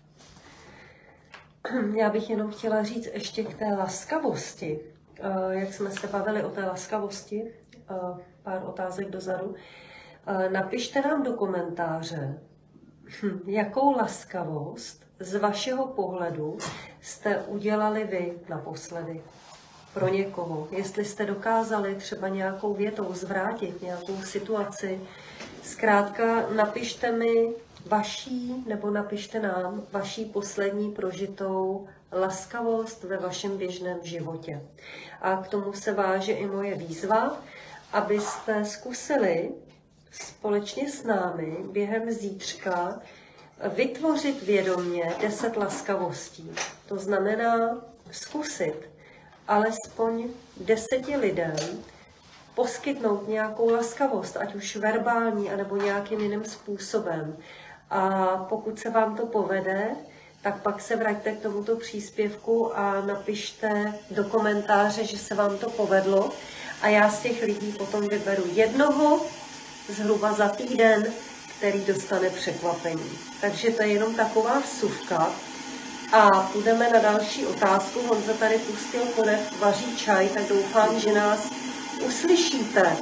Já bych jenom chtěla říct ještě k té laskavosti. Jak jsme se bavili o té laskavosti, pár otázek dozadu. Napište nám do komentáře, jakou laskavost z vašeho pohledu jste udělali vy naposledy pro někoho. Jestli jste dokázali třeba nějakou větou zvrátit nějakou situaci, zkrátka napište mi vaší, nebo napište nám vaší poslední prožitou laskavost ve vašem běžném životě. A k tomu se váže i moje výzva, abyste zkusili společně s námi během zítřka vytvořit vědomě deset laskavostí. To znamená zkusit alespoň deseti lidem poskytnout nějakou laskavost, ať už verbální, anebo nějakým jiným způsobem. A pokud se vám to povede, tak pak se vraťte k tomuto příspěvku a napište do komentáře, že se vám to povedlo. A já z těch lidí potom vyberu jednoho zhruba za týden, který dostane překvapení. Takže to je jenom taková vsuvka. A půjdeme na další otázku. Honza tady pustil konev, vaří čaj, tak doufám, že nás uslyšíte,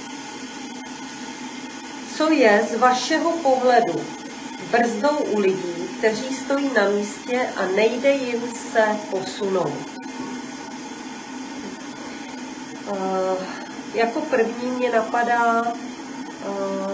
co je z vašeho pohledu brzdou u lidí, kteří stojí na místě a nejde jim se posunout. Uh, jako první mě napadá, uh,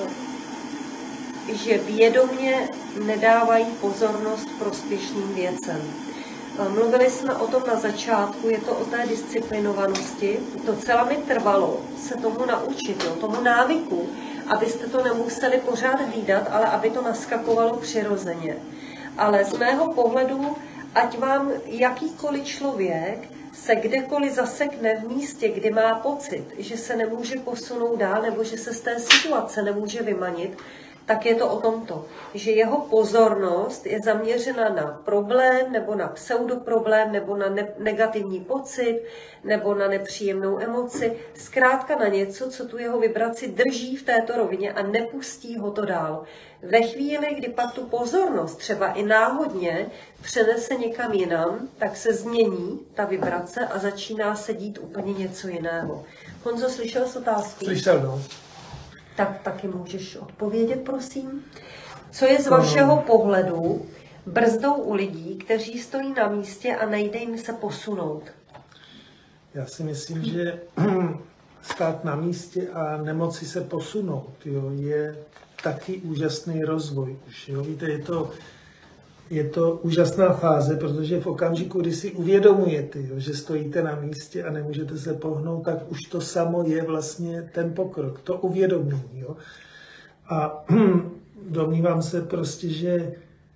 že vědomě nedávají pozornost prospěšným věcem. Uh, mluvili jsme o tom na začátku, je to o té disciplinovanosti. Docela mi trvalo se tomu naučit, jo, tomu návyku, abyste to nemuseli pořád hlídat, ale aby to naskakovalo přirozeně. Ale z mého pohledu, ať vám jakýkoliv člověk se kdekoliv zasekne v místě, kdy má pocit, že se nemůže posunout dál nebo že se z té situace nemůže vymanit, tak je to o tomto, že jeho pozornost je zaměřena na problém nebo na pseudoproblém nebo na ne- negativní pocit nebo na nepříjemnou emoci, zkrátka na něco, co tu jeho vibraci drží v této rovině a nepustí ho to dál. Ve chvíli, kdy pak tu pozornost třeba i náhodně přenese někam jinam, tak se změní ta vibrace a začíná se dít úplně něco jiného. Honzo, slyšel jsi otázku? Slyšel, no. Tak taky můžeš odpovědět, prosím. Co je z vašeho pohledu brzdou u lidí, kteří stojí na místě a nejde jim se posunout? Já si myslím, že stát na místě a nemoci se posunout, jo, je taky úžasný rozvoj. Už, jo. Víte, je to, je to úžasná fáze, protože v okamžiku, kdy si uvědomujete, jo, že stojíte na místě a nemůžete se pohnout, tak už to samo je vlastně ten pokrok, to uvědomění. Jo. A domnívám se prostě, že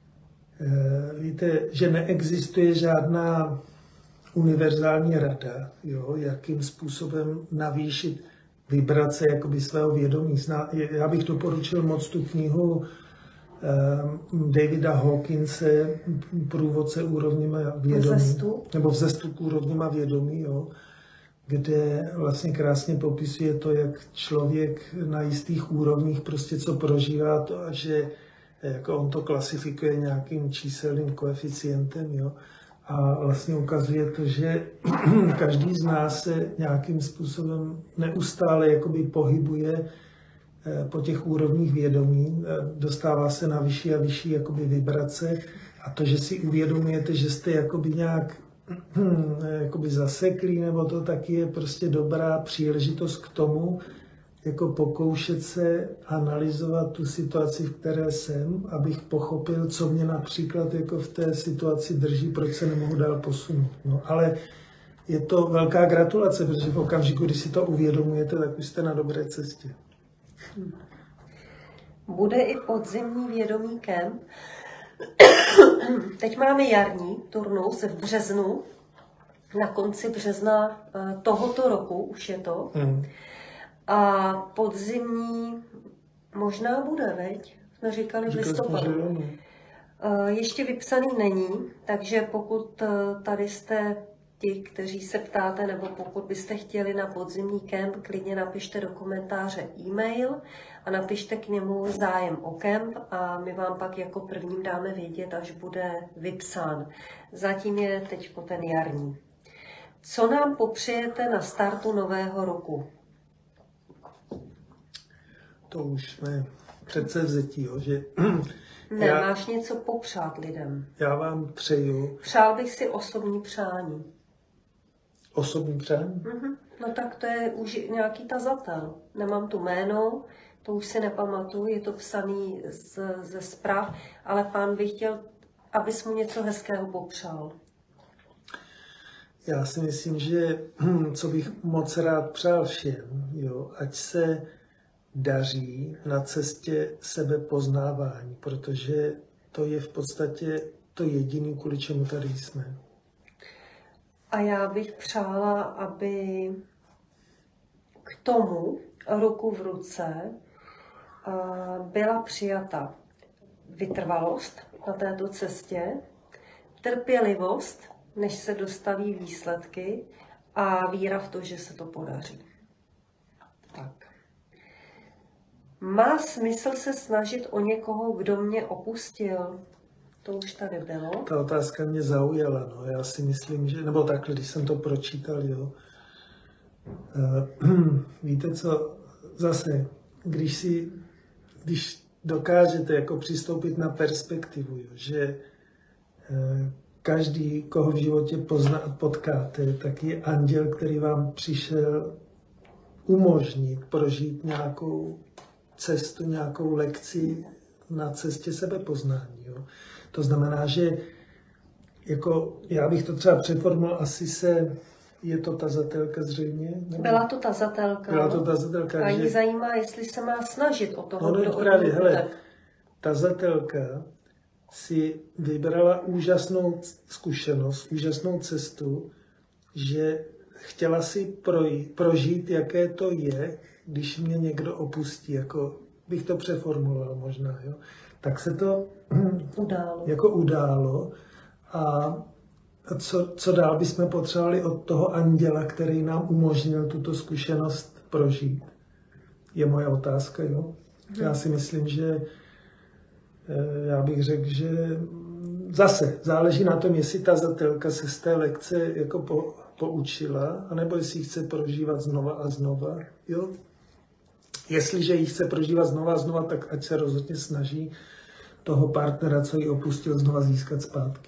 víte, že neexistuje žádná univerzální rada, jo, jakým způsobem navýšit vibrace jakoby svého vědomí. Já bych doporučil moc tu knihu Davida Hawkinse, Průvodce úrovněma vědomí, Vzestup. nebo Vzestup úrovněma vědomí, jo, kde vlastně krásně popisuje to, jak člověk na jistých úrovních prostě co prožívá to a že jako on to klasifikuje nějakým číselným koeficientem, jo, a vlastně ukazuje to, že každý z nás se nějakým způsobem neustále jakoby pohybuje po těch úrovních vědomí, dostává se na vyšší a vyšší jakoby vibrace a to, že si uvědomujete, že jste jakoby nějak jakoby zaseklí nebo to, taky je prostě dobrá příležitost k tomu, jako pokoušet se analyzovat tu situaci, v které jsem, abych pochopil, co mě například jako v té situaci drží, proč se nemohu dál posunout. No, ale je to velká gratulace, protože v okamžiku, kdy si to uvědomujete, tak už jste na dobré cestě. Bude i podzimní vědomý kemp. Teď máme jarní turnus v březnu, na konci března tohoto roku už je to. Mm. A podzimní možná bude, veď? Jsme říkali v listopadu. Ještě vypsaný není, takže pokud tady jste ti, kteří se ptáte, nebo pokud byste chtěli na podzimní kemp, klidně napište do komentáře e-mail a napište k němu zájem o kemp a my vám pak jako prvním dáme vědět, až bude vypsán. Zatím je teď ten jarní. Co nám popřejete na startu nového roku? To už jsme předsevzetí, jo, že... Ne, já, máš něco popřát lidem. Já vám přeju... Přál bych si osobní přání. Osobní přání? Mm-hmm. No tak to je už nějaký tazatel. Nemám tu jméno, to už si nepamatuju, je to psaný z, ze zpráv, ale pán by chtěl, abys mu něco hezkého popřál. Já si myslím, že co bych moc rád přál všem, jo, ať se daří na cestě sebepoznávání, protože to je v podstatě to jediné, kvůli čemu tady jsme. A já bych přála, aby k tomu ruku v ruce byla přijata vytrvalost na této cestě, trpělivost, než se dostaví výsledky a víra v to, že se to podaří. Tak. Má smysl se snažit o někoho, kdo mě opustil? To už tady bylo. Ta otázka mě zaujala. No. Já si myslím, že, nebo takhle, když jsem to pročítal, jo, Uh, víte co, zase, když si, když dokážete jako přistoupit na perspektivu, jo, že uh, každý, koho v životě pozna, potkáte, tak je anděl, který vám přišel umožnit prožít nějakou cestu, nějakou lekci na cestě sebepoznání. Jo. To znamená, že jako, já bych to třeba přeformuloval, asi se, je to tazatelka zřejmě? Nebo? Byla to tazatelka. Byla to tazatelka. A jí že... zajímá, jestli se má snažit o toho, no, kdo právě, od hele, tazatelka si vybrala úžasnou zkušenost, úžasnou cestu, že chtěla si projít, prožít, jaké to je, když mě někdo opustí, jako bych to přeformuloval možná, jo. Tak se to událo. jako událo a co, co dál bychom potřebovali od toho anděla, který nám umožnil tuto zkušenost prožít, je moje otázka, jo. Já si myslím, že já bych řekl, že zase záleží na tom, jestli ta tazatelka se z té lekce jako po, poučila, anebo jestli ji chce prožívat znova a znova. Jo? Jestliže ji chce prožívat znova a znova, tak ať se rozhodně snaží toho partnera, co ji opustil, znova získat zpátky.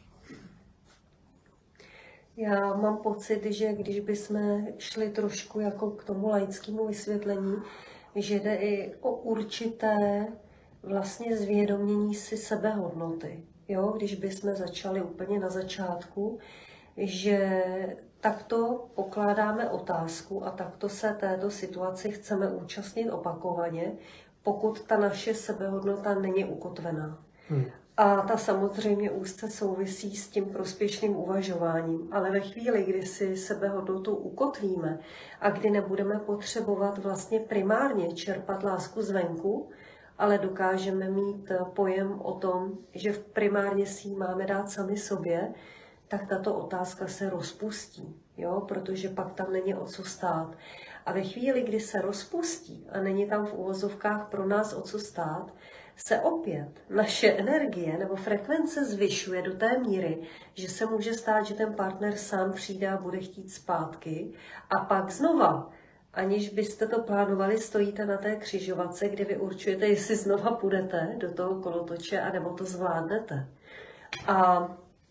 Já mám pocit, že když bychom šli trošku jako k tomu laickému vysvětlení, že jde i o určité vlastně zvědomění si sebehodnoty. Jo? Když bychom začali úplně na začátku, že takto pokládáme otázku a takto se této situaci chceme účastnit opakovaně, pokud ta naše sebehodnota není ukotvená. Hmm. A ta samozřejmě úzce souvisí s tím prospěšným uvažováním. Ale ve chvíli, kdy si sebehodnotu ukotvíme a kdy nebudeme potřebovat vlastně primárně čerpat lásku zvenku, ale dokážeme mít pojem o tom, že primárně si ji máme dát sami sobě, tak tato otázka se rozpustí, jo? Protože pak tam není o co stát. A ve chvíli, kdy se rozpustí a není tam v uvozovkách pro nás o co stát, se opět naše energie nebo frekvence zvyšuje do té míry, že se může stát, že ten partner sám přijde a bude chtít zpátky a pak znova, aniž byste to plánovali, stojíte na té křižovatce, kde vy určujete, jestli znova půjdete do toho kolotoče, anebo to zvládnete. A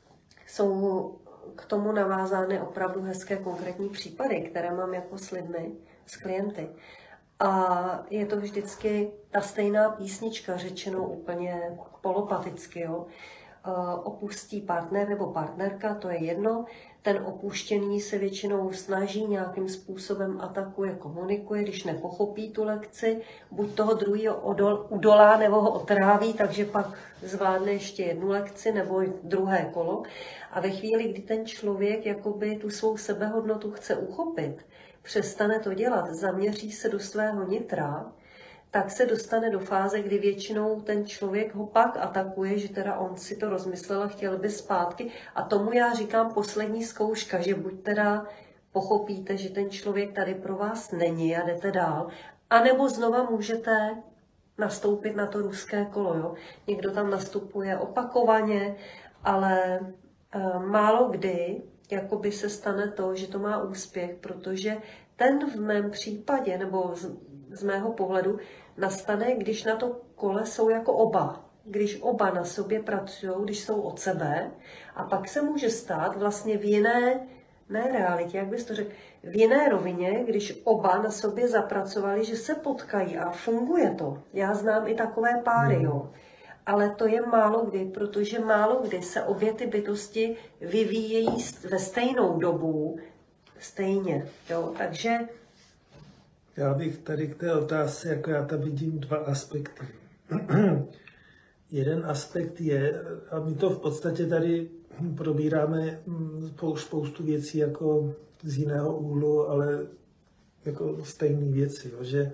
jsou k tomu navázány opravdu hezké konkrétní případy, které mám jako s lidmi, s klienty. A je to vždycky ta stejná písnička, řečenou úplně polopaticky. Jo. Opustí partner nebo partnerka, to je jedno. Ten opuštěný se většinou snaží, nějakým způsobem atakuje, komunikuje, když nepochopí tu lekci, buď toho druhého udolá nebo ho otráví, takže pak zvládne ještě jednu lekci nebo druhé kolo. A ve chvíli, kdy ten člověk jakoby tu svou sebehodnotu chce uchopit, přestane to dělat, zaměří se do svého nitra, tak se dostane do fáze, kdy většinou ten člověk ho pak atakuje, že teda on si to rozmyslel a chtěl by zpátky. A tomu já říkám poslední zkouška, že buď teda pochopíte, že ten člověk tady pro vás není a jdete dál, anebo znova můžete nastoupit na to ruské kolo. Jo? Někdo tam nastupuje opakovaně, ale e, málo kdy jakoby se stane to, že to má úspěch, protože ten v mém případě, nebo z, z mého pohledu, nastane, když na to kole jsou jako oba. Když oba na sobě pracují, když jsou od sebe, a pak se může stát vlastně v jiné, ne realitě, jak bys to řekl, v jiné rovině, když oba na sobě zapracovali, že se potkají a funguje to. Já znám i takové páry, jo. Ale to je málo kdy, protože málo kdy se obě ty bytosti vyvíjejí ve stejnou dobu, stejně, jo. Takže já bych tady k té otázce, jako já tam vidím dva aspekty. Jeden aspekt je, a my to v podstatě tady probíráme spoustu věcí jako z jiného úhlu, ale jako stejné věci, jo, že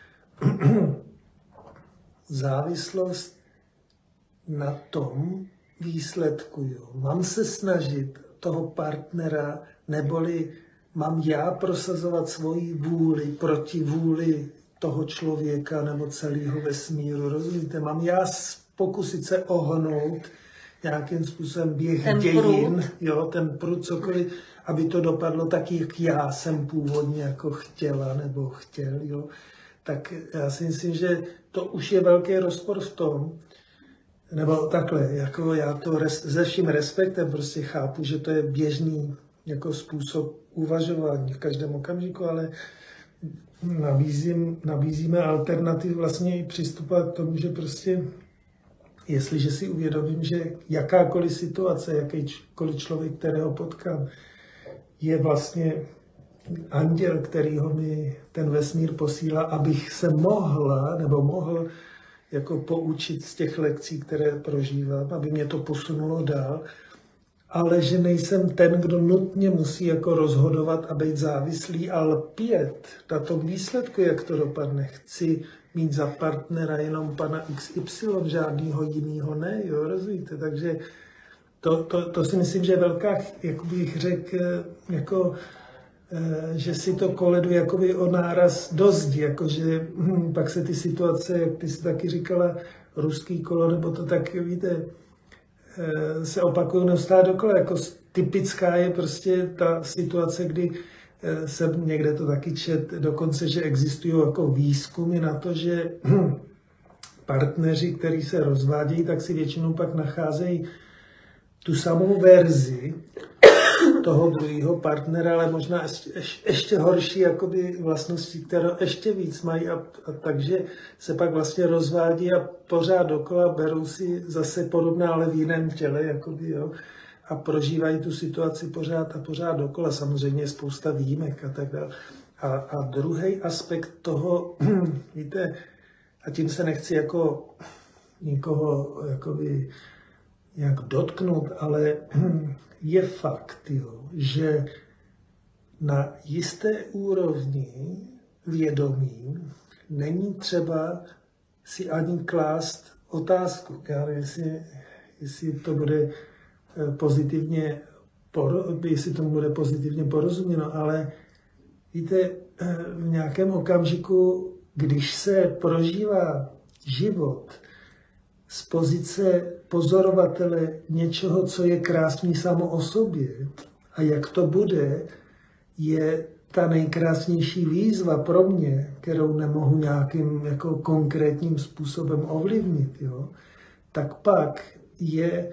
závislost na tom výsledku, jo. Mám se snažit toho partnera, neboli mám já prosazovat svoji vůli proti vůli toho člověka nebo celého vesmíru, rozumíte? Mám já pokusit se ohnout nějakým způsobem běh ten dějin, prud. jo, ten prud, cokoliv, aby to dopadlo tak, jak já jsem původně jako chtěla nebo chtěl, jo. Tak já si myslím, že to už je velký rozpor v tom, nebo takhle, jako já to res, se vším respektem prostě chápu, že to je běžný jako způsob uvažování v každém okamžiku, ale nabízím, nabízíme alternativ vlastně i přistupovat k tomu, že prostě jestliže si uvědomím, že jakákoliv situace, jakýkoliv člověk, kterého potkám, je vlastně anděl, kterýho mi ten vesmír posílá, abych se mohla nebo mohl jako poučit z těch lekcí, které prožívám, aby mě to posunulo dál, ale že nejsem ten, kdo nutně musí jako rozhodovat a být závislý a lpět na tom výsledku, jak to dopadne. Chci mít za partnera jenom pana X Y, žádnýho jinýho ne, jo, rozumíte? Takže to, to, to si myslím, že je velká, jak bych řekl, jako, že si to koleduje jakoby o náraz do zdi, jakože hm, pak se ty situace, jak ty jsi taky říkala, ruský kolo, nebo to tak, víte, se opakují neustále dokola. Jako typická je prostě ta situace, kdy jsem někde to taky čet, dokonce, že existují jako výzkumy na to, že partneři, kteří se rozvádějí, tak si většinou pak nacházejí tu samou verzi toho druhého partnera, ale možná ještě, ještě horší jakoby vlastnosti, které ještě víc mají a, a takže se pak vlastně rozvádí a pořád dokola berou si zase podobná, ale v jiném těle, jakoby, jo, a prožívají tu situaci pořád a pořád dokola. Samozřejmě je spousta výjimek a tak dále. A, a druhý aspekt toho, víte, a tím se nechci jako nikoho jakoby jak dotknout, ale je fakt, jo, že na jisté úrovni vědomí není třeba si ani klást otázku. Já nevím, jestli, jestli to bude pozitivně, jestli tomu bude pozitivně porozuměno, ale víte, v nějakém okamžiku, když se prožívá život z pozice pozorovatele něčeho, co je krásný samo o sobě a jak to bude, je ta nejkrásnější výzva pro mě, kterou nemohu nějakým jako konkrétním způsobem ovlivnit, jo, tak pak je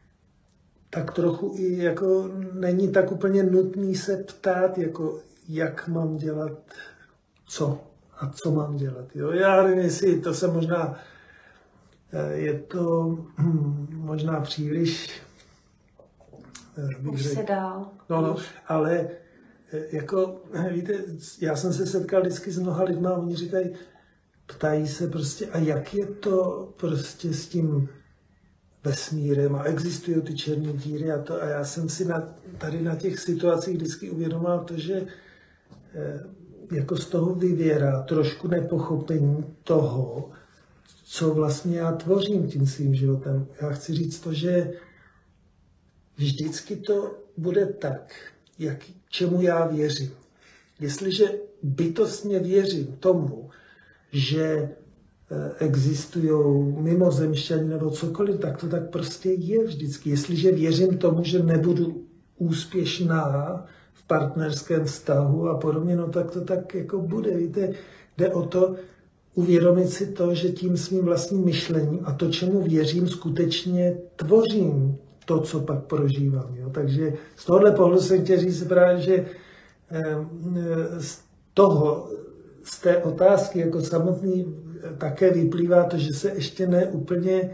tak trochu i jako není tak úplně nutný se ptát, jako jak mám dělat co a co mám dělat. Jo. Já nevím, jestli to se možná je to hm, možná příliš. Už se dál. No, no, ale jako, víte, já jsem se setkal vždycky s mnoha lidmi a oni říkají, ptají se prostě, a jak je to prostě s tím vesmírem a existují ty černé díry a to. A já jsem si na, tady na těch situacích vždycky uvědomoval to, že eh, jako z toho vyvěrá trošku nepochopení toho, co vlastně já tvořím tím svým životem. Já chci říct to, že vždycky to bude tak, jak, čemu já věřím. Jestliže bytostně věřím tomu, že existují mimozemšťani nebo cokoliv, tak to tak prostě je vždycky. Jestliže věřím tomu, že nebudu úspěšná v partnerském vztahu a podobně, no tak to tak jako bude. Víte, jde o to uvědomit si to, že tím svým vlastním myšlením a to, čemu věřím, skutečně tvořím to, co pak prožívám. Jo? Takže z tohohle pohledu jsem chtěl říct právě, že z toho, z té otázky jako samotný také vyplývá to, že se ještě neúplně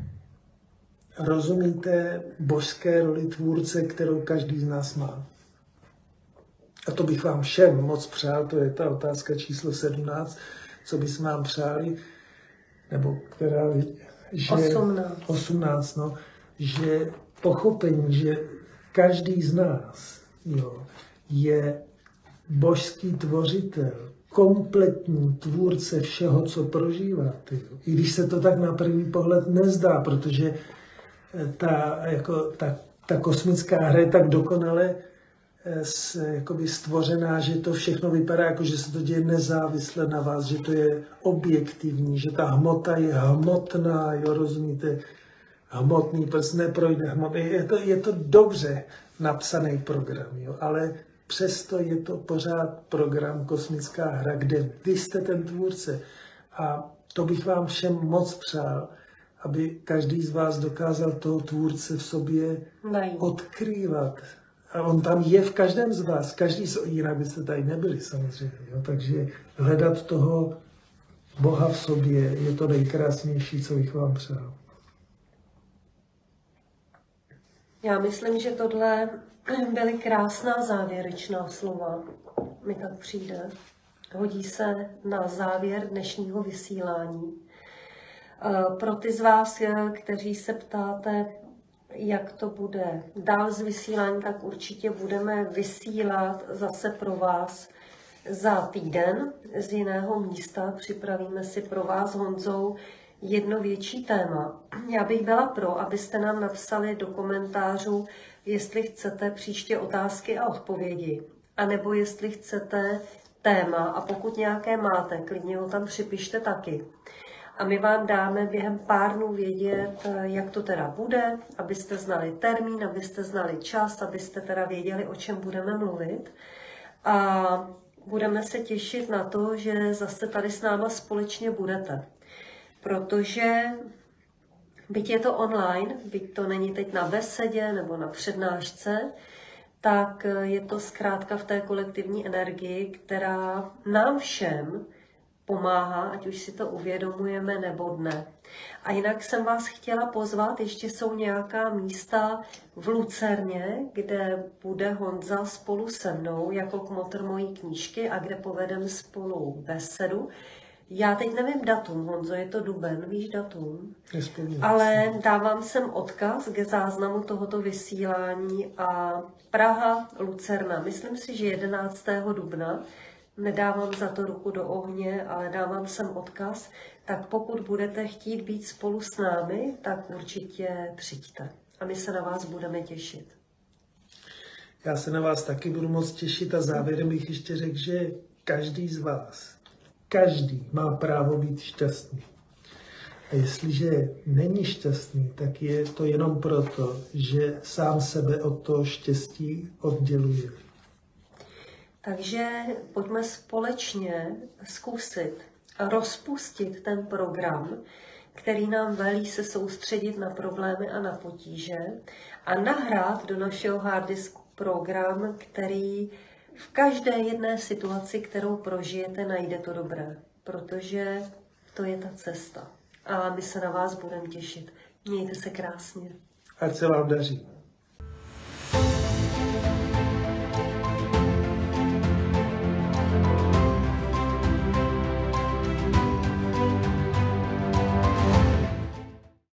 rozumíte božské roli tvůrce, kterou každý z nás má. A to bych vám všem moc přál, to je ta otázka číslo sedmnáct, co bychom vám přáli, nebo která, že osmnáct. osmnáct, no, že pochopení, že každý z nás, jo, je božský tvořitel, kompletní tvůrce všeho, co prožíváte. I když se to tak na první pohled nezdá, protože ta, jako, ta, ta kosmická hra je tak dokonale s, jakoby stvořená, že to všechno vypadá jako, že se to děje nezávisle na vás, že to je objektivní, že ta hmota je hmotná, jo, rozumíte, hmotný prst neprojde hmotný. Je to, je to dobře napsaný program, jo? Ale přesto je to pořád program, kosmická hra, kde vy jste ten tvůrce. A to bych vám všem moc přál, aby každý z vás dokázal toho tvůrce v sobě Najít. odkrývat. A on tam je v každém z vás. Každý, jinak byste tady nebyli samozřejmě. Jo? Takže hledat toho Boha v sobě je to nejkrásnější, co bych vám přál. Já myslím, že tohle byly krásná závěrečná slova. Mi tak přijde. Hodí se na závěr dnešního vysílání. Pro ty z vás, kteří se ptáte, jak to bude dál z vysílání, tak určitě budeme vysílat zase pro vás za týden z jiného místa. Připravíme si pro vás s Honzou jedno větší téma. Já bych byla pro, abyste nám napsali do komentářů, jestli chcete příště otázky a odpovědi, anebo jestli chcete téma, a pokud nějaké máte, klidně ho tam připište taky. A my vám dáme během pár dnů vědět, jak to teda bude, abyste znali termín, abyste znali čas, abyste teda věděli, o čem budeme mluvit. A budeme se těšit na to, že zase tady s náma společně budete. Protože byť je to online, byť to není teď na besedě nebo na přednášce, tak je to zkrátka v té kolektivní energii, která nám všem pomáhá, ať už si to uvědomujeme nebo ne. A jinak jsem vás chtěla pozvat, ještě jsou nějaká místa v Lucerně, kde bude Honza spolu se mnou jako kmotr mojí knížky a kde povedeme spolu besedu. Já teď nevím datum, Honzo, je to duben, víš datum? Ale dávám sem odkaz k záznamu tohoto vysílání a Praha, Lucerna, myslím si, že jedenáctého dubna, nedávám za to ruku do ohně, ale dávám sem odkaz, tak pokud budete chtít být spolu s námi, tak určitě přijďte a my se na vás budeme těšit. Já se na vás taky budu moc těšit a závěrem bych ještě řekl, že každý z vás, každý má právo být šťastný. A jestliže není šťastný, tak je to jenom proto, že sám sebe od toho štěstí odděluje. Takže pojďme společně zkusit rozpustit ten program, který nám velí se soustředit na problémy a na potíže a nahrát do našeho harddisku program, který v každé jedné situaci, kterou prožijete, najde to dobré, protože to je ta cesta. A my se na vás budeme těšit. Mějte se krásně. Ať se vám daří.